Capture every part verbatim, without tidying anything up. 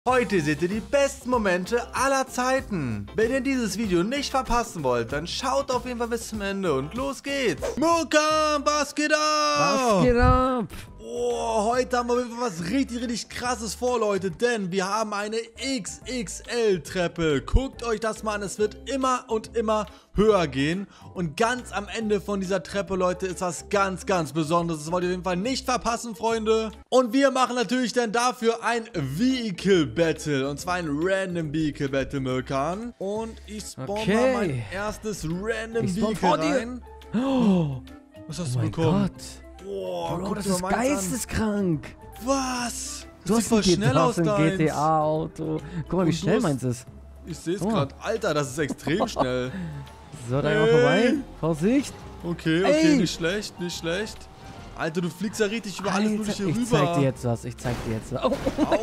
Heute seht ihr die besten Momente aller Zeiten. Wenn ihr dieses Video nicht verpassen wollt, dann schaut auf jeden Fall bis zum Ende und los geht's. Muka, was geht ab? Was geht ab? Oh, heute haben wir auf jeden Fall was richtig, richtig krasses vor, Leute, denn wir haben eine X X L-Treppe. Guckt euch das mal an, es wird immer und immer höher gehen. Und ganz am Ende von dieser Treppe, Leute, ist was ganz, ganz Besonderes. Das wollt ihr auf jeden Fall nicht verpassen, Freunde. Und wir machen natürlich dann dafür ein Vehicle Battle. Und zwar ein Random Vehicle Battle, Mirkan. Und ich spawn Okay. mal mein erstes Random Ich spawn Vehicle vor dir. rein. Oh, Was hast oh du mein bekommen? Gott. Boah, Bro, guck das dir mal ist meins an. geisteskrank. Was? Das Du sieht hast voll ein, G schnell du aus, hast ein deins. G T A-Auto. Guck mal, wie Und du schnell hast- meins ist. Ich sehe es Oh. gerade. Alter, das ist extrem schnell. So, da Ey. mal vorbei. Vorsicht. Okay, okay, Ey. nicht schlecht, nicht schlecht. Alter, du fliegst ja richtig über alles Alter, Mögliche ich rüber. zeig dir jetzt was. Ich zeig dir jetzt was. Oh.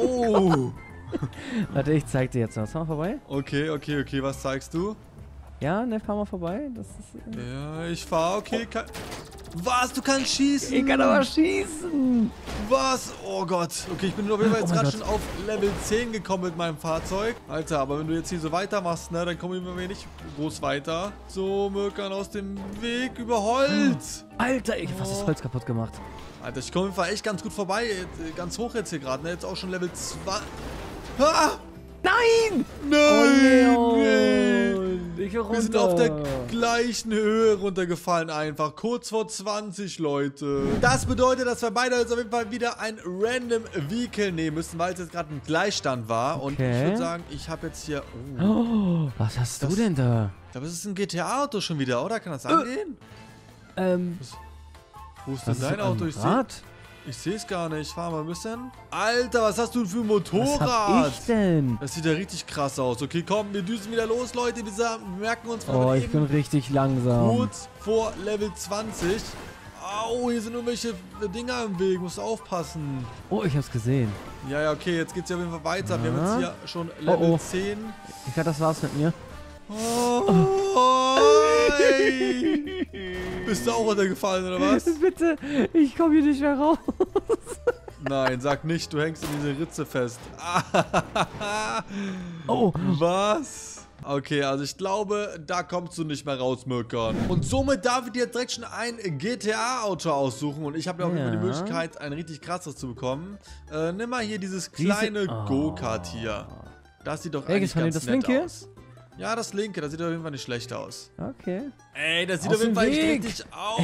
Au. Warte, ich zeig dir jetzt was. Fahr mal vorbei. Okay, okay, okay, was zeigst du? Ja, ne, fahr mal vorbei. Das ist, äh, Ja, ich fahr, okay. Kann... Was? Du kannst schießen? ich kann aber schießen. Was? Oh Gott. Okay, ich bin auf jeden Fall Oh jetzt mein gerade Gott. schon auf Level zehn gekommen mit meinem Fahrzeug. Alter, aber wenn du jetzt hier so weitermachst, ne, dann kommen wir nicht groß weiter. So, Mirkan aus dem Weg über Holz. Alter, ich hab fast das Oh. Holz kaputt gemacht. Alter, ich komme einfach echt ganz gut vorbei. Jetzt, äh, Ganz hoch jetzt hier gerade, ne? Jetzt auch schon Level zwei. Ah! Nein! Nein! Oh, ey. ich will runter. Wir sind auf der gleichen Höhe runtergefallen einfach. Kurz vor zwanzig, Leute. Das bedeutet, dass wir beide jetzt auf jeden Fall wieder ein Random Vehicle nehmen müssen, weil es jetzt gerade ein Gleichstand war. Und Okay. ich würde sagen, ich habe jetzt hier... Oh, Oh, was hast Das- du denn da? ich glaube, es ist ein G T A-Auto schon wieder, oder? Kann das angehen? Ähm, Wo ist was denn ist dein ein Auto? Ich sehe Rad? ich es gar nicht. Fahr mal ein bisschen. Alter, was hast du für ein Was Motorrad? hab ich denn? Das sieht ja richtig krass aus. Okay, komm, wir düsen wieder los, Leute. Wir sa- merken uns Oh, von ich bin eben richtig langsam. kurz vor Level zwanzig. Au, hier sind irgendwelche Dinger im Weg. Musst du aufpassen. Oh, ich hab's gesehen. Ja, ja, okay, jetzt geht's ja auf jeden Fall weiter. Wir haben Ja. jetzt hier schon Level Oh, oh. zehn. Ich glaube, das war's mit mir. Oh, ey. Bist du auch runtergefallen, oder was? Bitte, ich komme hier nicht mehr raus. Nein, sag nicht, du hängst in diese Ritze fest. Oh, Was? Okay, also ich glaube, da kommst du nicht mehr raus, Mirkan. Und somit darf ich dir jetzt direkt schon ein G T A-Auto aussuchen. Und ich habe ja auch immer die Ja. Möglichkeit, ein richtig krasses zu bekommen. Äh, nimm mal hier dieses Diese- kleine Oh. Go-Kart hier. Das sieht doch Welches eigentlich von ganz denen? nett Das linke? aus. Ja, das linke, das sieht auf jeden Fall nicht schlecht aus. okay. Ey, das sieht Aus auf jeden dem Fall echt Weg. richtig...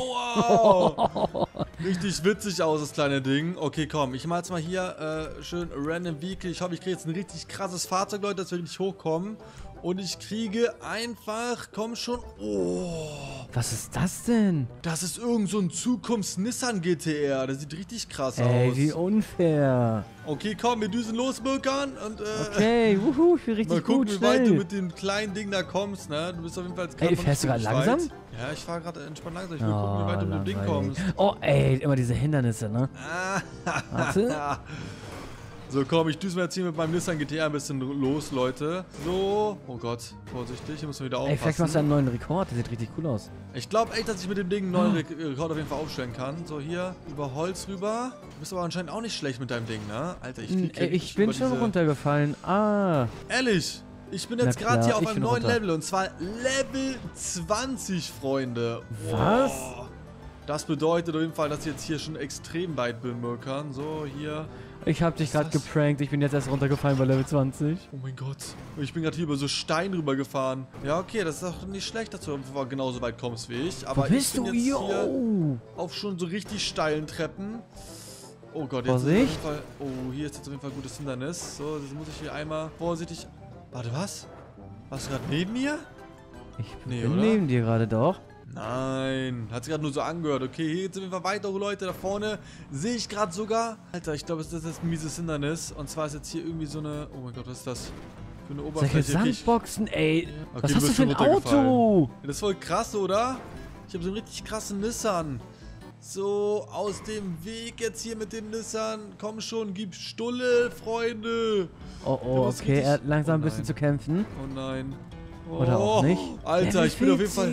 Aua! Richtig witzig aus, das kleine Ding. Okay, komm, ich mach jetzt mal hier äh, schön Random Vehicle. Ich hoffe, ich kriege jetzt ein richtig krasses Fahrzeug, Leute, dass wir richtig hochkommen. Und ich kriege einfach... Komm schon... Oh... Was ist das denn? Das ist irgend so ein Zukunfts-Nissan G T R. Das sieht richtig krass Ey, aus. wie unfair. Okay, komm, wir düsen los, Mirkan. Und äh... Okay, wuhu, ich bin richtig mal gucken, gut, wie weit du schnell. mit dem kleinen Ding da kommst, ne? Du bist auf jeden Fall jetzt Ey, gerade noch fährst du nicht gerade wirklich langsam? weit. Ja, ich fahre gerade entspannt langsam. Ich will gucken, wie weit du mit dem Ding langweilig. kommst. Oh, ey, immer diese Hindernisse, ne? Warte. So, komm, ich düse mir jetzt hier mit meinem Nissan G T R ein bisschen los, Leute. So. Oh Gott, vorsichtig, hier müssen wir wieder Ey, vielleicht machst du aufpassen. einen neuen Rekord, der sieht richtig cool aus. Ich glaube echt, dass ich mit dem Ding einen neuen Re Rekord auf jeden Fall aufstellen kann. So, hier über Holz rüber. Du bist aber anscheinend auch nicht schlecht mit deinem Ding, ne? Alter, ich flieg Ey, hier ich bin über schon diese... runtergefallen. Ah. Ehrlich, ich bin Na jetzt gerade klar, hier auf ich einem bin neuen runter. Level und zwar Level zwanzig, Freunde. Was? Wow. Das bedeutet auf jeden Fall, dass ich jetzt hier schon extrem weit bin, Mirkan. So, hier. Ich hab dich Was gerade ist das? geprankt. Ich bin jetzt erst runtergefallen bei Level zwanzig. Oh mein Gott. Ich bin gerade hier über so Stein rüber gefahren. Ja, okay, das ist auch nicht schlecht, dass du genauso weit kommst wie ich. Aber Wo bist ich bin du? jetzt hier Yo. auf schon so richtig steilen Treppen. Oh Gott, jetzt ist auf Vorsicht. jeden Fall... Oh, hier ist jetzt auf jeden Fall ein gutes Hindernis. So, jetzt muss ich hier einmal vorsichtig... Warte, was? Warst du gerade neben mir? Ich Nee, bin oder? neben dir gerade doch. Nein, hat sich gerade nur so angehört. Okay, hier geht's auf jeden Fall weiter, Leute. Da vorne sehe ich gerade sogar... Alter, ich glaube, das ist ein mieses Hindernis. Und zwar ist jetzt hier irgendwie so eine... Oh mein Gott, was ist das? Für eine Solche Oberfläche. Okay, ich- Sandboxen, ey. Okay, Was du hast du bist für ein schon runtergefallen. Auto? Ja, das ist voll krass, oder? Ich habe so einen richtig krassen Nissan. So, aus dem Weg jetzt hier mit dem Nissan. Komm schon, gib Stulle, Freunde. Oh, Du oh, bist okay. richtig- Er hat langsam Oh ein bisschen nein. zu kämpfen. Oh nein. Oder auch nicht. Alter, Level ich bin auf jeden Fall vierzig.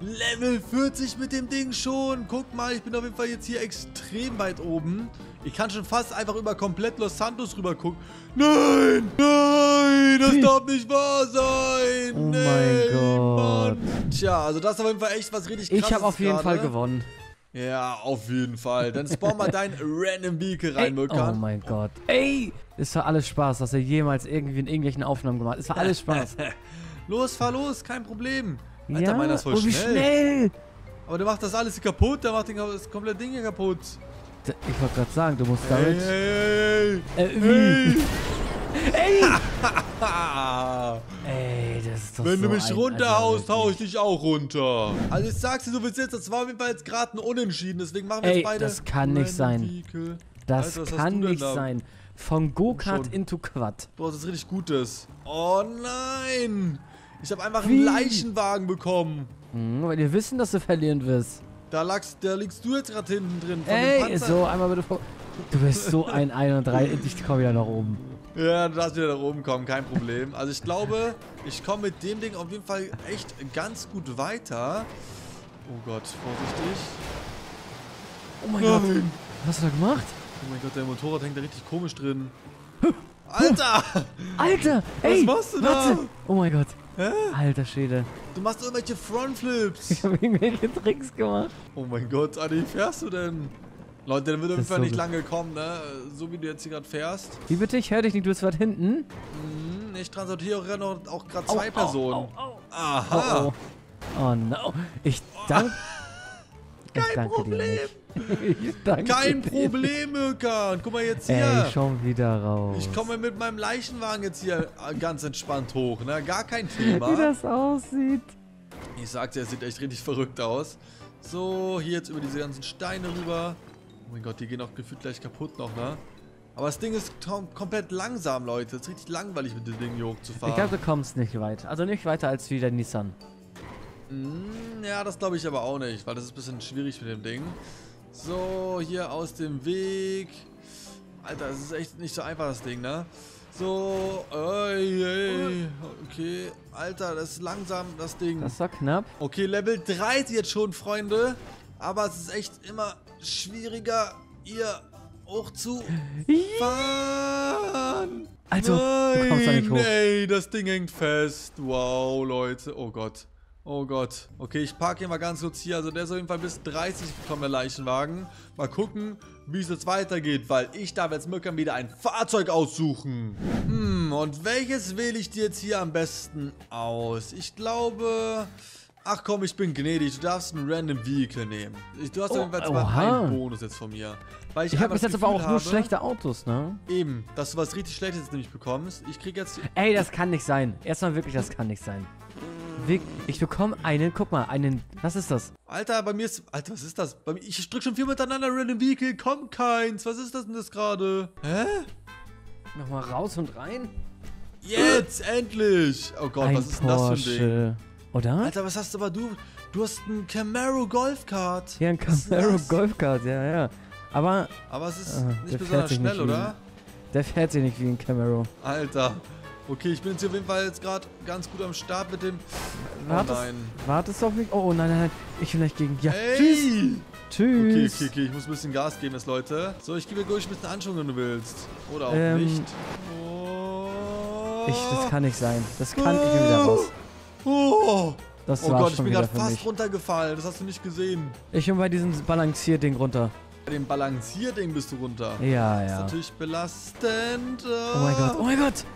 Level vierzig mit dem Ding schon. Guck mal, ich bin auf jeden Fall jetzt hier extrem weit oben. Ich kann schon fast einfach über komplett Los Santos rüber gucken. Nein, nein, das darf nicht wahr sein. Oh nee, mein Gott. Mann. Tja, also das ist auf jeden Fall echt was richtig krasses. Ich habe auf jeden grade. Fall gewonnen. Ja, auf jeden Fall. Dann spawn mal dein Random Vehicle rein, Vulkan. Oh mein Gott. Ey, es war alles Spaß, was er jemals irgendwie in irgendwelchen Aufnahmen gemacht hat. Es war alles Spaß. Los, fahr los, kein Problem. Alter, Ja, meiner ist voll oh, wie schnell. schnell. Aber der macht das alles kaputt, der macht den, das komplette Ding hier kaputt. Ich wollte gerade sagen, du musst damit... Hey, hey, Äh, wie? hey. Ey! Ah. Ey, das ist doch Wenn so du mich ein- runterhaust, also hau ich dich auch runter. Also ich sag's dir so wie es jetzt, das war auf jeden Fall jetzt gerade ein Unentschieden, deswegen machen wir Ey, jetzt beide das kann nicht sein. Vehicle. Das Alter, was hast kann du denn nicht da? sein. Von Go-Kart Schon. into Quad. Boah, das ist richtig Gutes. Oh nein! Ich habe einfach Wie? einen Leichenwagen bekommen. Hm, weil wir wissen, dass du verlieren wirst. Da, lagst, da liegst du jetzt gerade hinten drin. Von dem Ey, Panzer. so, einmal bitte vor... Du bist so ein einunddreißig. Ich komm wieder nach oben. Ja, du darfst wieder da oben kommen, kein Problem. Also ich glaube, ich komme mit dem Ding auf jeden Fall echt ganz gut weiter. Oh Gott, vorsichtig. Oh mein Nein. Gott. Was hast du da gemacht? Oh mein Gott, der Motorrad hängt da richtig komisch drin. Alter! Alter, ey, machst du da? warte. Oh mein Gott. Hä? Alter Schwede. Du machst irgendwelche Frontflips. Ich habe irgendwelche Tricks gemacht. Oh mein Gott, Adi, wie fährst du denn? Leute, der wird auf jeden ist Fall so nicht gut. lange kommen, ne? So wie du jetzt hier gerade fährst. Wie bitte? Ich höre dich nicht, du bist weit hinten. Hm, ich transportiere noch auch gerade Au, zwei au, Personen. au, au. Aha. Oh, oh. Oh no. Ich danke. Ich Kein danke Problem. dir nicht. Ich danke Kein dir Problem, Mirka. Guck mal jetzt hier. Ey, schon wieder raus. Ich komme mit meinem Leichenwagen jetzt hier ganz entspannt hoch, ne? Gar kein Wie Thema. das aussieht. Ich sagte, es sieht echt richtig verrückt aus. So, hier jetzt über diese ganzen Steine rüber. Oh mein Gott, die gehen auch gefühlt gleich kaputt noch, ne? Aber das Ding ist kom komplett langsam, Leute. Es ist richtig langweilig, mit dem Ding hier hochzufahren. Ich glaube, du kommst nicht weit. Also nicht weiter als wie der Nissan. Mm, ja, das glaube ich aber auch nicht, weil das ist ein bisschen schwierig mit dem Ding. So, hier aus dem Weg. Alter, das ist echt nicht so einfach, das Ding, ne? So, ey, ey. Okay, Alter, das ist langsam, das Ding. Das war knapp. Okay, Level dreißig jetzt schon, Freunde. Aber es ist echt immer schwieriger, hier hoch zu fahren. Also, Nein, du kommst da nicht hoch. Ey, das Ding hängt fest. Wow, Leute. Oh Gott. Oh Gott. Okay, ich parke hier mal ganz kurz hier. Also der ist auf jeden Fall bis dreißig gekommen, der Leichenwagen. Mal gucken, wie es jetzt weitergeht, weil ich darf jetzt Mirka wieder ein Fahrzeug aussuchen. Hm, und welches wähle ich dir jetzt hier am besten aus? Ich glaube... Ach komm, ich bin gnädig. Du darfst ein Random Vehicle nehmen. Ich, du hast auf jeden Fall zwar oha. einen Bonus jetzt von mir. Weil ich Ich habe einfach bis jetzt das aber auch Gefühl nur habe, schlechte Autos, ne? Eben, dass du was richtig Schlechtes nämlich bekommst. Ich krieg jetzt... Ey, das kann nicht sein. Erstmal wirklich, das kann nicht sein. Weg- Ich bekomme einen, guck mal, einen, was ist das? Alter, bei mir ist... Alter, was ist das? Bei mir, ich drück schon vier miteinander Random Vehicle, kommt keins. Was ist das denn das gerade? Hä? Nochmal raus und rein? Jetzt, endlich! Oh Gott, ein was ist denn das für ein Ding? Porsche. Oder? Alter, was hast du aber du? Du hast einen Camaro Golfkart. Ja, ein Was ist denn Camaro das? Golfkart, ja, ja. Aber Aber es ist Ah, der nicht fährt besonders sich schnell, nicht wie oder? der fährt sich nicht wie ein Camaro. Alter. Okay, ich bin jetzt hier auf jeden Fall jetzt gerade ganz gut am Start mit dem... Oh Wartest, nein. wartest du auf mich? Oh, oh nein, nein, nein. Ich will gleich gegen. Ja, Ey! tschüss. Okay, Tschüss. okay, okay, ich muss ein bisschen Gas geben jetzt, Leute. So, ich gebe dir ruhig ein bisschen Anschwung, wenn du willst. Oder auch Ähm, nicht. Oh. Ich, das kann nicht sein. Das kann ich mir wieder raus. Oh, Das oh war Gott, ich schon bin wieder gerade für fast mich. runtergefallen. Das hast du nicht gesehen. Ich bin bei diesem Balancierding runter. Bei dem Balancierding bist du runter. Ja, Das ist ja. natürlich belastend. Oh mein Gott, oh mein Gott.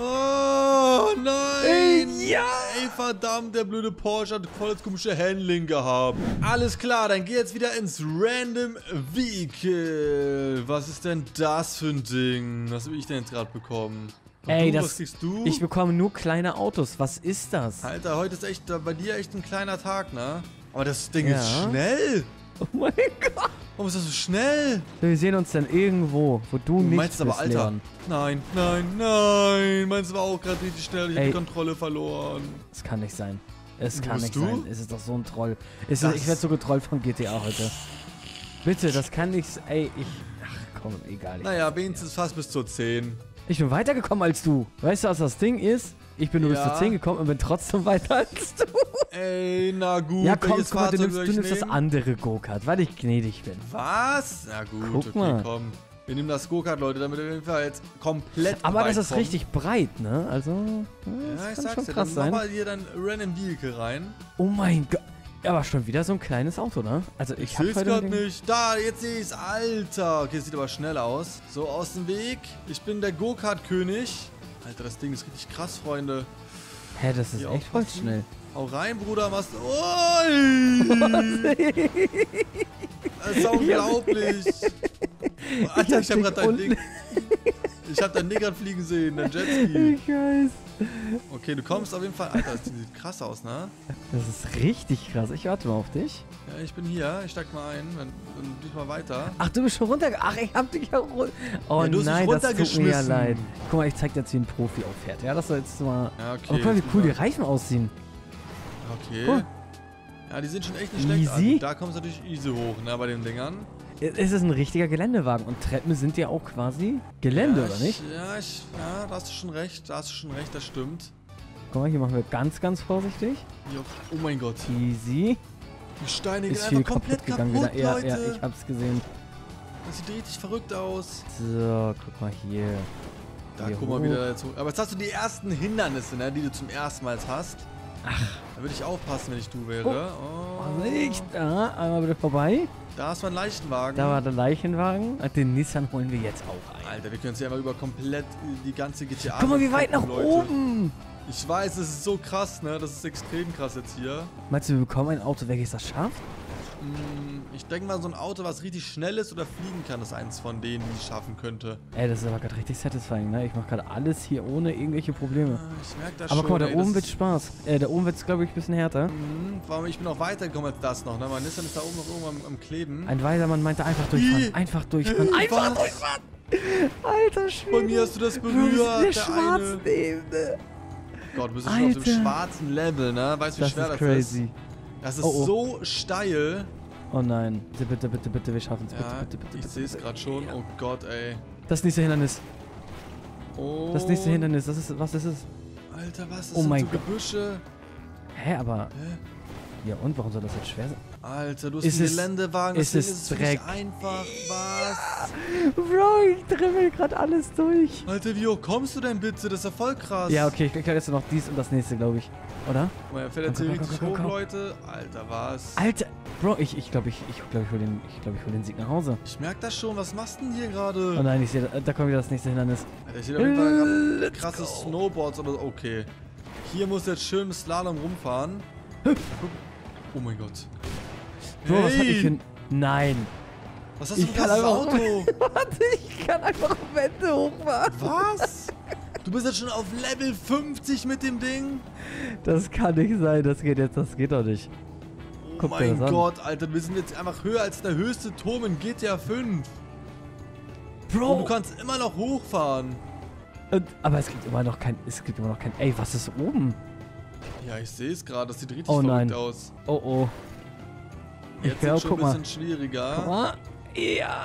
Oh nein! Ey, ja! Ey, verdammt, der blöde Porsche hat voll das komische Handling gehabt. Alles klar, dann geh jetzt wieder ins Random Vehicle. Was ist denn das für ein Ding? Was habe ich denn jetzt gerade bekommen? Und Ey, du, das- was kriegst du? Ich bekomme nur kleine Autos. Was ist das? Alter, heute ist echt äh, bei dir echt ein kleiner Tag, ne? Aber das Ding Ja. ist schnell. Oh mein Gott. Warum ist das so schnell? Wir sehen uns dann irgendwo, wo du, Du nicht meinst bist, aber, Alter. Leon. Nein, nein, nein. Meins war auch gerade richtig schnell. Ich habe Ey. die Kontrolle verloren. Es kann nicht sein. Es Wo kann bist nicht du? sein. Es ist doch so ein Troll. Es ist, Das- ich werde so getrollt von G T A heute. Bitte, das kann nicht... s- Ey, ich... Ach komm, egal. Ich, Naja, wenigstens fast bis zur zehn. ich bin weitergekommen als du. Weißt du, was das Ding ist? Ich bin nur bis Ja. zu zehn gekommen und bin trotzdem weiter als du. Ey, na gut. Ja, komm, welches guck mal, du Fahrzeug nimmst, soll du ich nimmst das nehmen? andere Go-Kart, weil ich gnädig bin. Was? Na gut, Guck okay, mal. komm. Wir nehmen das Go-Kart, Leute, damit wir auf jeden Fall jetzt komplett Aber weit das ist kommen. richtig breit, ne? Also, ja, Ja, das ich kann sag's schon dir, krass dann sein. mach mal hier dein Random Vehicle rein. Oh mein Gott. Aber schon wieder so ein kleines Auto, ne? Also, ich, Ich hab seh's heute grad den- nicht. Da, jetzt sehe ich's. Alter. Okay, das sieht aber schnell aus. So, aus dem Weg. Ich bin der Go-Kart-König. Alter, das Ding ist richtig krass, Freunde. Hä, das ist Hier echt voll aufpassen. schnell. Hau rein, Bruder, was... Ui! Das ist unglaublich. Alter, ich hab grad dein Ding... Ich hab dein Ding grad fliegen sehen, dein Jetski. Ich weiß. Okay, du kommst auf jeden Fall... Alter, das sieht krass aus, ne? Das ist richtig krass. Ich warte mal auf dich. Ja, ich bin hier. Ich steig mal ein. Dann, dann dich mal weiter. Ach, du bist schon runter. Ach, ich hab dich ja runter. Oh Ja, du hast mich nein, das tut mir ja runtergeschmissen. leid. Guck mal, ich zeig dir jetzt, wie ein Profi auffährt. Ja, das soll jetzt mal... Ja, okay. Oh, guck mal, wie jetzt cool die bin Reifen aussehen. ich- Okay. Guck. Ja, die sind schon echt nicht schlecht. Easy? Also, da kommst du natürlich easy hoch, ne, bei den Dingern. Es ist ein richtiger Geländewagen und Treppen sind ja auch quasi Gelände, ja, oder ich, nicht? Ja, ich, ja, da hast du schon recht. Da hast du schon recht, das stimmt. Guck mal, hier machen wir ganz, ganz vorsichtig. Hier, oh mein Gott. Easy. Die Steine gehen Ist viel einfach komplett kaputt gegangen kaputt, wieder. Ja, Leute. ja, ich hab's gesehen. Das sieht richtig verrückt aus. So, guck mal hier. Da, Hier guck mal hoch. wieder dazu. Aber jetzt hast du die ersten Hindernisse, ne, die du zum ersten Mal hast. Ach. Da würde ich aufpassen, wenn ich du wäre. Oh, Oh. nicht. Da, einmal bitte vorbei. Da ist mein Leichenwagen. Da war der Leichenwagen. Und den Nissan holen wir jetzt auch ein. Alter, wir können jetzt hier einmal über komplett die ganze G T A. Guck mal, wie weit nach Leute. oben. Ich weiß, das ist so krass, ne? Das ist extrem krass jetzt hier. Meinst du, wir bekommen ein Auto, welches das schafft? Hm, ich denke mal, so ein Auto, was richtig schnell ist oder fliegen kann, ist eins von denen, die ich schaffen könnte. Ey, das ist aber gerade richtig satisfying, ne? Ich mach gerade alles hier ohne irgendwelche Probleme. Ah, Ich merke das Aber schon. guck mal, da ey, oben das wird ist- Spaß. Äh, da oben wird's, glaube ich, ein bisschen härter. Mhm, vor allem, ich bin auch weitergekommen als das noch, ne? Mein Nissan ist da oben noch irgendwo am, am Kleben. Ein weiser Mann meinte einfach durchfahren. Wie? Einfach durchfahren. Äh, Einfach was? durchfahren! Alter Schwede. Bei mir hast du das Bro, berührt, der der schwarzen eine. Ebene. Gott, du bist schon auf dem Alter. schwarzen Level, ne? Weißt du, wie Das schwer ist das crazy. ist? Das ist Oh, oh. so steil. Oh nein. Bitte, bitte, bitte, bitte, wir schaffen es. Bitte, Ja, bitte, bitte, ich bitte. sehe es bitte. gerade schon. Ja. Oh Gott, ey. Das nächste Hindernis. Oh. Das nächste Hindernis. Das ist, was ist es? Alter, was? Das Oh sind mein so Gott. Gebüsche. Hä, aber... Hä? Ja und, warum soll das jetzt schwer sein? Alter, du hast Ist einen es- Geländewagen. ist Ding es ist Dreck? nicht einfach. Was? Bro, ich dribbel gerade alles durch. Alter, wie hoch kommst du denn bitte? Das ist ja voll krass. Ja, okay, ich glaube jetzt noch dies und das nächste, glaube ich. Oder? Guck mal, er fährt jetzt Komm, hier komm, richtig komm, komm, hoch, komm. Leute. Alter, was? Alter, Bro, ich ich glaube, ich, ich, glaub, ich hole den, ich glaub, ich hol den Sieg nach Hause. Ich merk das schon. Was machst du denn hier Oh gerade? nein, ich sehe, da, da kommt wieder das nächste Hindernis. Alter, ich sehe auf jeden Fall Let's krasse go. Snowboards oder so. Okay. Hier muss jetzt schön mit Slalom rumfahren. Guck. Oh mein Gott. Bro, was hab ich für Hey, ein... Nein. was hast du Ich für kann ein einfach- Auto? Warte, ich kann einfach Wände hochfahren. Was? Du bist jetzt schon auf Level fünfzig mit dem Ding? Das kann nicht sein, das geht jetzt, das geht doch nicht. Oh Guck dir mein das an. Gott, Alter, wir sind jetzt einfach höher als der höchste Turm in G T A fünf. Und du Bro, kannst immer noch hochfahren. und, aber es gibt immer noch kein, es gibt immer noch kein, ey, was ist oben? Ja, ich sehe es gerade, das sieht richtig Oh verrückt nein. aus. Oh, oh. Jetzt Ja, ist schon guck ein mal. bisschen schwieriger. Guck mal. Ja.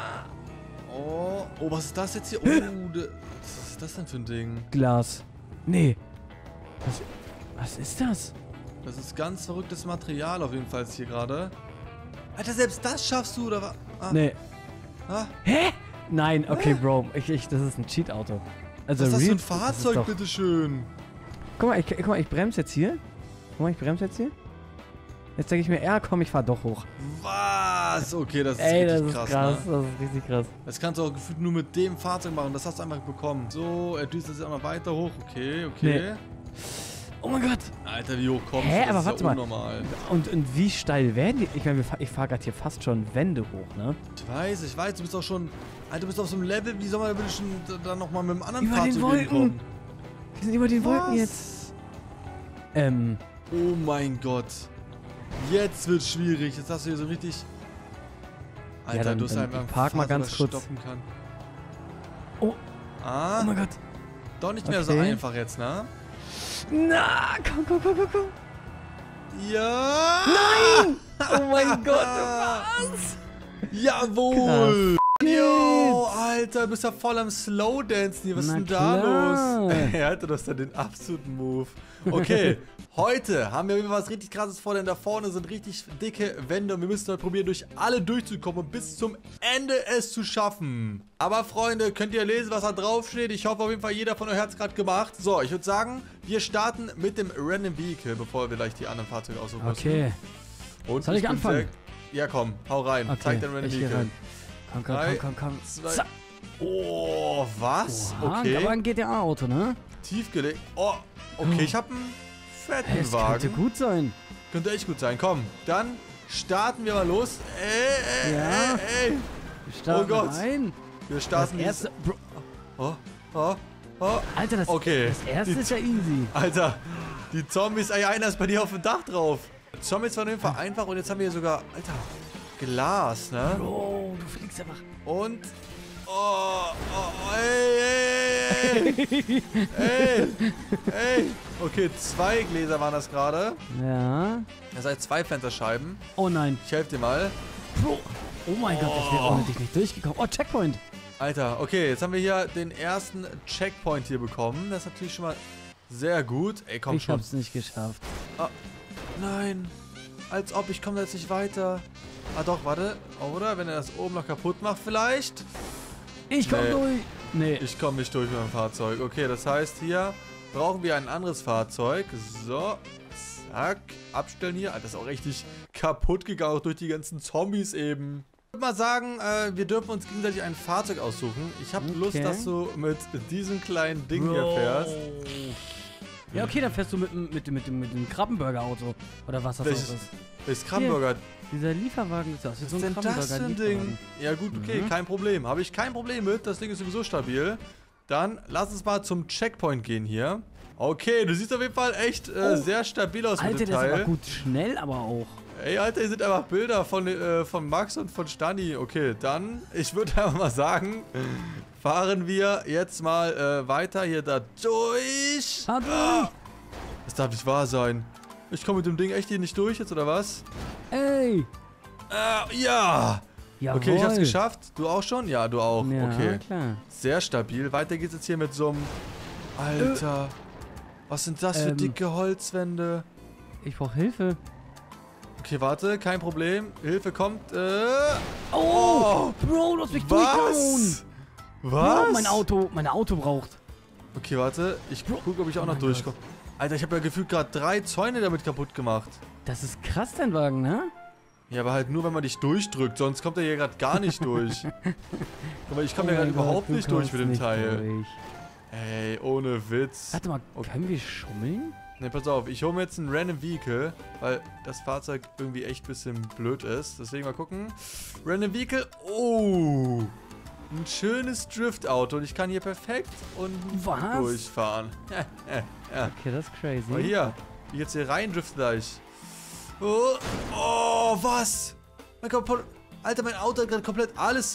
Oh, oh, was ist das jetzt hier? Oh, de, was ist das denn für ein Ding? Glas. Nee. Was, was ist das? Das ist ganz verrücktes Material auf jeden Fall hier gerade. Alter, selbst das schaffst du, oder was? Ah, Nee. ah, Hä? Nein, okay, Bro. Ich, ich, das ist ein Cheat-Auto. Also was ist das für Real- ein das ist Fahrzeug, doch- bitteschön? Guck mal, ich, guck mal, ich bremse jetzt hier. Guck mal, ich bremse jetzt hier. Jetzt denke ich mir, ja, komm, ich fahr doch hoch. Was? Okay, das ist Ey, das richtig ist krass, krass, ne? das ist richtig krass. Das kannst du auch gefühlt nur mit dem Fahrzeug machen. Das hast du einfach bekommen. So, er düst jetzt einmal weiter hoch. Okay, okay. Oh mein Gott. Alter, wie hoch kommst Hä, du? Das aber ist warte ja mal. unnormal. Und, und wie steil werden die? Ich meine, wir fahr- ich fahre gerade hier fast schon Wände hoch, ne? Ich weiß, ich weiß, du bist auch schon... Alter, du bist auf so einem Level, wie soll man da bitte schon da nochmal mit einem anderen Über den Fahrzeug Wolken. hinkommen? Wir sind über den Wolken Was? jetzt. Ähm, Oh mein Gott. Jetzt wird's schwierig. Jetzt hast du hier so richtig... Alter, dann- du hast dann einfach ein park mal Fahrzeug, ganz das kurz. stoppen kann. Oh. Ah, oh mein Gott. doch nicht mehr so Okay. einfach jetzt, ne? Na, komm, komm, komm, komm, komm. Ja! Nein! Oh mein Gott, was? Jawohl! Jo, Alter, du bist ja voll am Slowdancen hier. Was ist Na denn da klar. los? Ey, Alter, du hast ja den absoluten Move. Okay, heute haben wir was richtig krasses vor, denn da vorne sind richtig dicke Wände und wir müssen heute probieren, durch alle durchzukommen und bis zum Ende es zu schaffen. Aber Freunde, könnt ihr lesen, was da drauf steht? Ich hoffe auf jeden Fall, jeder von euch hat es gerade gemacht. So, ich würde sagen, wir starten mit dem Random Vehicle, bevor wir gleich die anderen Fahrzeuge aussuchen müssen. Okay. Und Soll ich bin anfangen? sehr- Ja, komm, hau rein. Okay, Zeig dein Random ich geh Vehicle. rein. Komm, komm, Drei, komm, komm, komm. zwei- Zack. Oh, was? Oha, Okay. aber ein G T A-Auto, ne? Tief gelegt. Oh, okay, ich habe einen fetten Hey, es Wagen. könnte gut sein. Könnte echt gut sein. Komm, dann starten wir mal los. Ey, ey, Ja. ey, ey. Wir starten Oh Gott. rein. Wir Das starten erste... Bro, Oh, oh, oh. Alter, das, Okay. das erste Die- ist ja easy. Alter, die Zombies, ey, einer ist bei dir auf dem Dach drauf. Zombies waren auf jeden Fall einfach und jetzt haben wir hier sogar, Alter, Glas, ne? Bro, du fliegst einfach. Und, oh, oh, ey, ey, ey, ey, ey. Okay, zwei Gläser waren das gerade. Ja. Das heißt zwei Fensterscheiben. Oh nein. Ich helfe dir mal. Bro. Oh mein Gott, ich wäre Oh. ohne dich nicht durchgekommen. Oh, Checkpoint. Alter, okay, jetzt haben wir hier den ersten Checkpoint hier bekommen. Das ist natürlich schon mal sehr gut. Ey, komm ich schon. hab's nicht geschafft. Nein, als ob, ich komme da jetzt nicht weiter. Ah doch, warte. Oder? Wenn er das oben noch kaputt macht vielleicht. Ich komm Nee. durch. Nee. Ich komme nicht durch mit meinem Fahrzeug. Okay, das heißt, hier brauchen wir ein anderes Fahrzeug. So, zack. Abstellen hier. Alter, das ist auch richtig kaputt gegangen, auch durch die ganzen Zombies eben. Ich würde mal sagen, äh, wir dürfen uns gegenseitig ein Fahrzeug aussuchen. Ich habe Lust, Okay. dass du mit diesem kleinen Ding hier Bro. fährst. Ja, okay, dann fährst du mit, dem- mit, dem- mit, dem- mit dem Krabbenburger-Auto. Oder was das auch Welches? ist. Welches Krabbenburger? Dieser Lieferwagen ist das. Was So ist ein denn das für ein Ding? Krabbenburger-Lieferwagen. Ja gut, okay, Mhm. kein Problem. Habe ich kein Problem mit. Das Ding ist sowieso stabil. Dann lass uns mal zum Checkpoint gehen hier. Okay, du siehst auf jeden Fall echt äh, Oh. sehr stabil aus mit Alter, dem der ist Teil. aber gut schnell, aber auch. Ey, Alter, hier sind einfach Bilder von, äh, von Max und von Stani. Okay, dann, ich würde einfach mal sagen, fahren wir jetzt mal äh, weiter hier da durch. Fahr durch. Ah, das darf nicht wahr sein. Ich komme mit dem Ding echt hier nicht durch jetzt, oder was? Ey. Äh, ja. Jawohl. Okay, ich hab's geschafft. Du auch schon? Ja, du auch. Ja, Okay. klar. Sehr stabil. Weiter geht's jetzt hier mit so einem... Alter. Was sind das für Ähm. dicke Holzwände? Ich brauch Hilfe. Okay, warte. Kein Problem. Hilfe kommt. Äh... Oh, Bro, du hast mich durchgehauen. Was? Was? Oh, mein Auto, mein Auto braucht. Okay, warte. Ich gucke, ob ich auch Oh noch mein durchkomme. Alter, ich habe ja gefühlt gerade drei Zäune damit kaputt gemacht. Das ist krass, dein Wagen, ne? Ja, aber halt nur, wenn man dich durchdrückt. Sonst kommt er hier gerade gar nicht durch. Aber ich komme Oh ja gerade mein Gott, überhaupt du nicht durch kommst mit dem nicht Teil. durch. Ey, ohne Witz. Warte mal, Okay. können wir schummeln? Ne, pass auf, ich hole mir jetzt ein Random Vehicle, weil das Fahrzeug irgendwie echt ein bisschen blöd ist. Deswegen mal gucken. Random Vehicle. Oh, ein schönes Driftauto und ich kann hier perfekt unten Was? durchfahren. ja. Okay, das ist crazy. Aber hier, ich jetzt hier rein drift gleich. Oh, oh, was? Mein kaputt. Alter, mein Auto hat gerade komplett alles,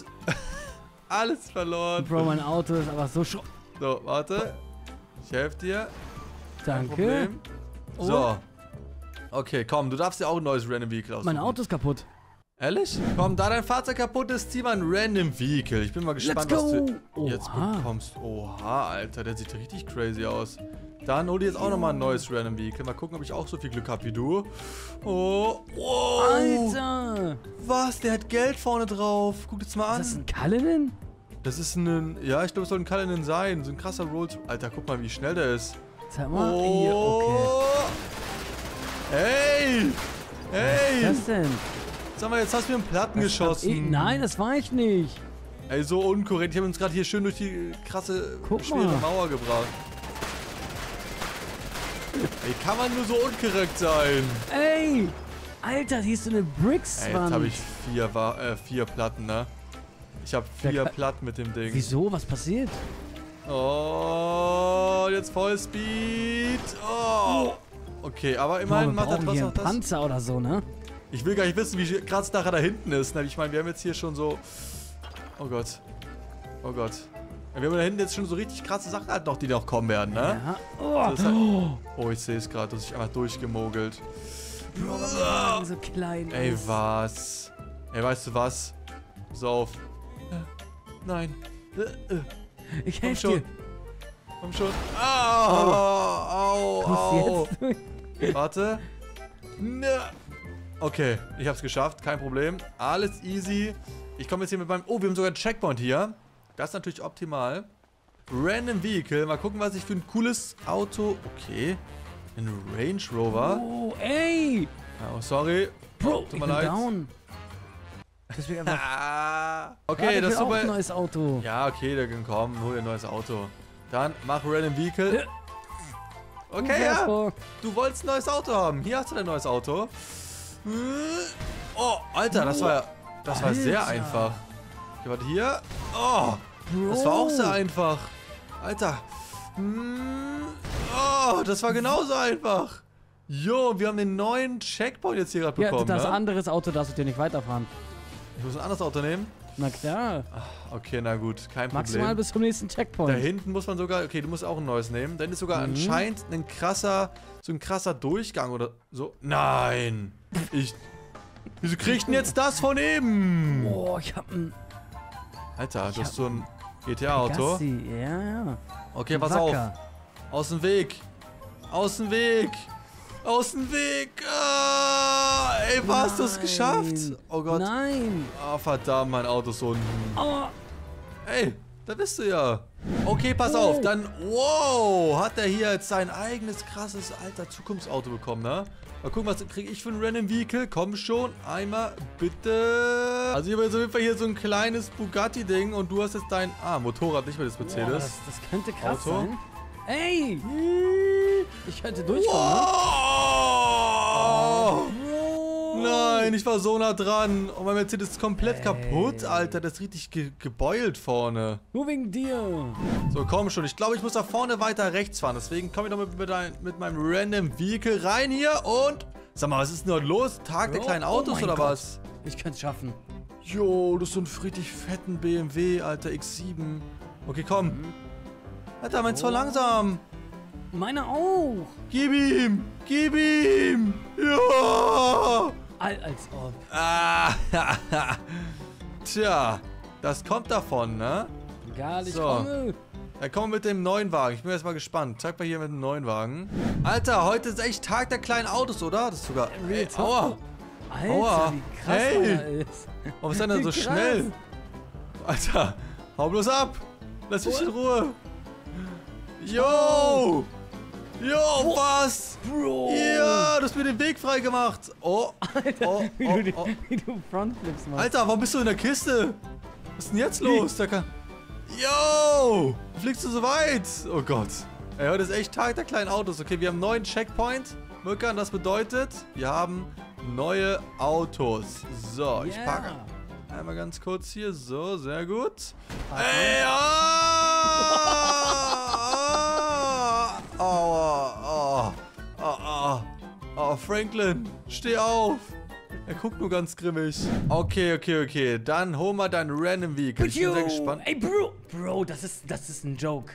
alles verloren. Bro, mein Auto ist aber so sch... So, warte. Ich helfe dir. Kein Danke. Problem. Oh. So. Okay, komm, du darfst dir auch ein neues Random Vehicle aussuchen. Mein Auto ist kaputt. Ehrlich? Komm, da dein Fahrzeug kaputt ist, zieh mal ein Random Vehicle. Ich bin mal gespannt, Let's was go. du jetzt Oha. bekommst. Oha, Alter, der sieht richtig crazy aus. Dann hol dir jetzt auch nochmal ein neues Random Vehicle. Mal gucken, ob ich auch so viel Glück habe wie du. Oh, wow. Alter! Was? Der hat Geld vorne drauf. Guck jetzt mal an. Ist das ein Cullinan? Das ist ein, ja, ich glaube, es soll ein Cullinan sein. So ein krasser Rolls. Alter, guck mal, wie schnell der ist. Sag mal. Hier, okay. Oh. Hey! Hey! Was ist das denn? Sag mal, jetzt hast du mir einen Platten Was hab geschossen. Ich, nein, das war ich nicht. Ey, so unkorrekt. Ich habe uns gerade hier schön durch die krasse, Guck schwere mal. Mauer gebracht. Ey, kann man nur so unkorrekt sein? Ey! Alter, hier ist so eine Ey, Bricks-Wand. jetzt habe ich vier, Wa- äh, vier Platten, ne? Ich habe Der vier Ka- Platten mit dem Ding. Wieso? Was passiert? Oh, jetzt Vollspeed. Oh. Okay, aber immerhin Bro, wir macht er brauchen trotzdem hier noch einen das. Panzer oder so, ne? Ich will gar nicht wissen, wie krass nachher da hinten ist. Ne? Ich meine, wir haben jetzt hier schon so... Oh Gott. Oh Gott. Ja, wir haben da hinten jetzt schon so richtig krasse Sachen halt noch, die noch kommen werden, ne? Ja. Oh, Das ist halt- Oh, ich sehe es gerade. Du hast dich einfach durchgemogelt. Bro, weil mein Wagen so klein Ey, ist. was? Ey, weißt du was? Pass auf. Äh, Nein. Ich Komm helfe schon. dir. Komm schon. Au, au, Kommst au. du jetzt durch? Warte. Ne. Okay, ich hab's geschafft. Kein Problem. Alles easy. Ich komme jetzt hier mit meinem... Oh, wir haben sogar einen Checkpoint hier. Das ist natürlich optimal. Random Vehicle. Mal gucken, was ich für ein cooles Auto... Okay. Ein Range Rover. Oh, ey. Oh, sorry. Bro, Tut ich mir bin leid. down. Deswegen einfach... Ah, Warte, okay, ich das will ist auch ein super. neues Auto. Ja, okay, dann komm, hol dir ein neues Auto. Dann mach Random Vehicle. Okay, Du ja. vor. Du wolltest ein neues Auto haben. Hier hast du dein neues Auto. Oh, Alter, das war das war sehr Alter. einfach. Okay, warte, hier. Oh, Bro. das war auch sehr einfach. Alter. Hm. Oh, das war genauso einfach. Jo, wir haben den neuen Checkpoint jetzt hier gerade Ja, bekommen, das ne? anderes Auto darfst du dir nicht weiterfahren. Ich muss ein anderes Auto nehmen. Na klar. Okay, na gut, kein Problem. Maximal bis zum nächsten Da Checkpoint. hinten muss man sogar, okay, du musst auch ein neues nehmen. Dann ist sogar Mhm. anscheinend ein krasser, so ein krasser Durchgang oder so. Nein! Ich, wieso krieg ich denn jetzt das von eben? Boah, ich hab ein Alter, Ich du hast hab so ein G T A-Auto. Gassi. Ja, ja. Okay, Ein pass auf. Wacker. Aus dem Weg. Aus dem Weg. Aus dem Weg. Ah, ey, hast du es Nein. geschafft? Oh Gott. Nein. Ah, verdammt, mein Auto ist so ein... Aua. Ey, da bist du ja. Okay, pass Oh. auf. Dann, wow, hat er hier jetzt sein eigenes, krasses, alter Zukunftsauto bekommen, ne? Mal gucken, was kriege ich für ein Random Vehicle. Komm schon, einmal, bitte. Also hier ist auf jeden Fall hier so ein kleines Bugatti-Ding und du hast jetzt dein, ah, Motorrad, nicht mehr das Boah, Mercedes. das, das könnte krass Auto. sein. Ey, ich könnte durchkommen, ne? Wow. Bro. Nein, ich war so nah dran. Und mein Mercedes ist komplett Ey. kaputt, Alter. Das ist richtig ge gebeult vorne. Nur wegen dir. So, komm schon. Ich glaube, ich muss da vorne weiter rechts fahren. Deswegen komme ich noch mit, mit, ein, mit meinem Random Vehicle rein hier und... Sag mal, was ist denn dort los? Tag der Bro, kleinen oh Autos mein oder Gott. was? Ich könnte es schaffen. Jo, das ist so ein richtig fetten B M W, Alter, X sieben. Okay, komm. Mhm. Alter, meins war Oh. langsam. Meine auch. Gib ihm! Gib ihm! Ja! Al als ob. Ah, tja, das kommt davon, ne? Egal, ich So. komme. Dann kommen wir mit dem neuen Wagen. Ich bin jetzt mal gespannt. Zeig mal hier mit dem neuen Wagen. Alter, heute ist echt Tag der kleinen Autos, oder? Das ist sogar... Real Ey, talk. aua! Alter, Aua. wie krass Hey. meiner ist. Warum ist der denn so Krass. schnell? Alter, hau bloß ab! Lass mich in Ruhe! Yo! Yo, was? Bro. Ja, du hast mir den Weg frei gemacht. Oh, Alter, oh, wie, oh, du, oh. wie du Frontflips machst. Alter, warum bist du in der Kiste? Was ist denn jetzt los? Da kann... Yo! Fliegst du so weit? Oh Gott. Ey, heute ist echt Tag der kleinen Autos. Okay, wir haben einen neuen Checkpoint. Möckern, das bedeutet, wir haben neue Autos. So, ich Yeah. packe einmal ganz kurz hier. So, sehr gut. Pack Ey, ah! Ah! Aua, oh, oh, oh, oh, Franklin, steh auf. Er guckt nur ganz grimmig. Okay, okay, okay. Dann hol mal dein Random Vehicle. Ich bin sehr gespannt. Ey, Bro. Bro, das ist, das ist ein Joke.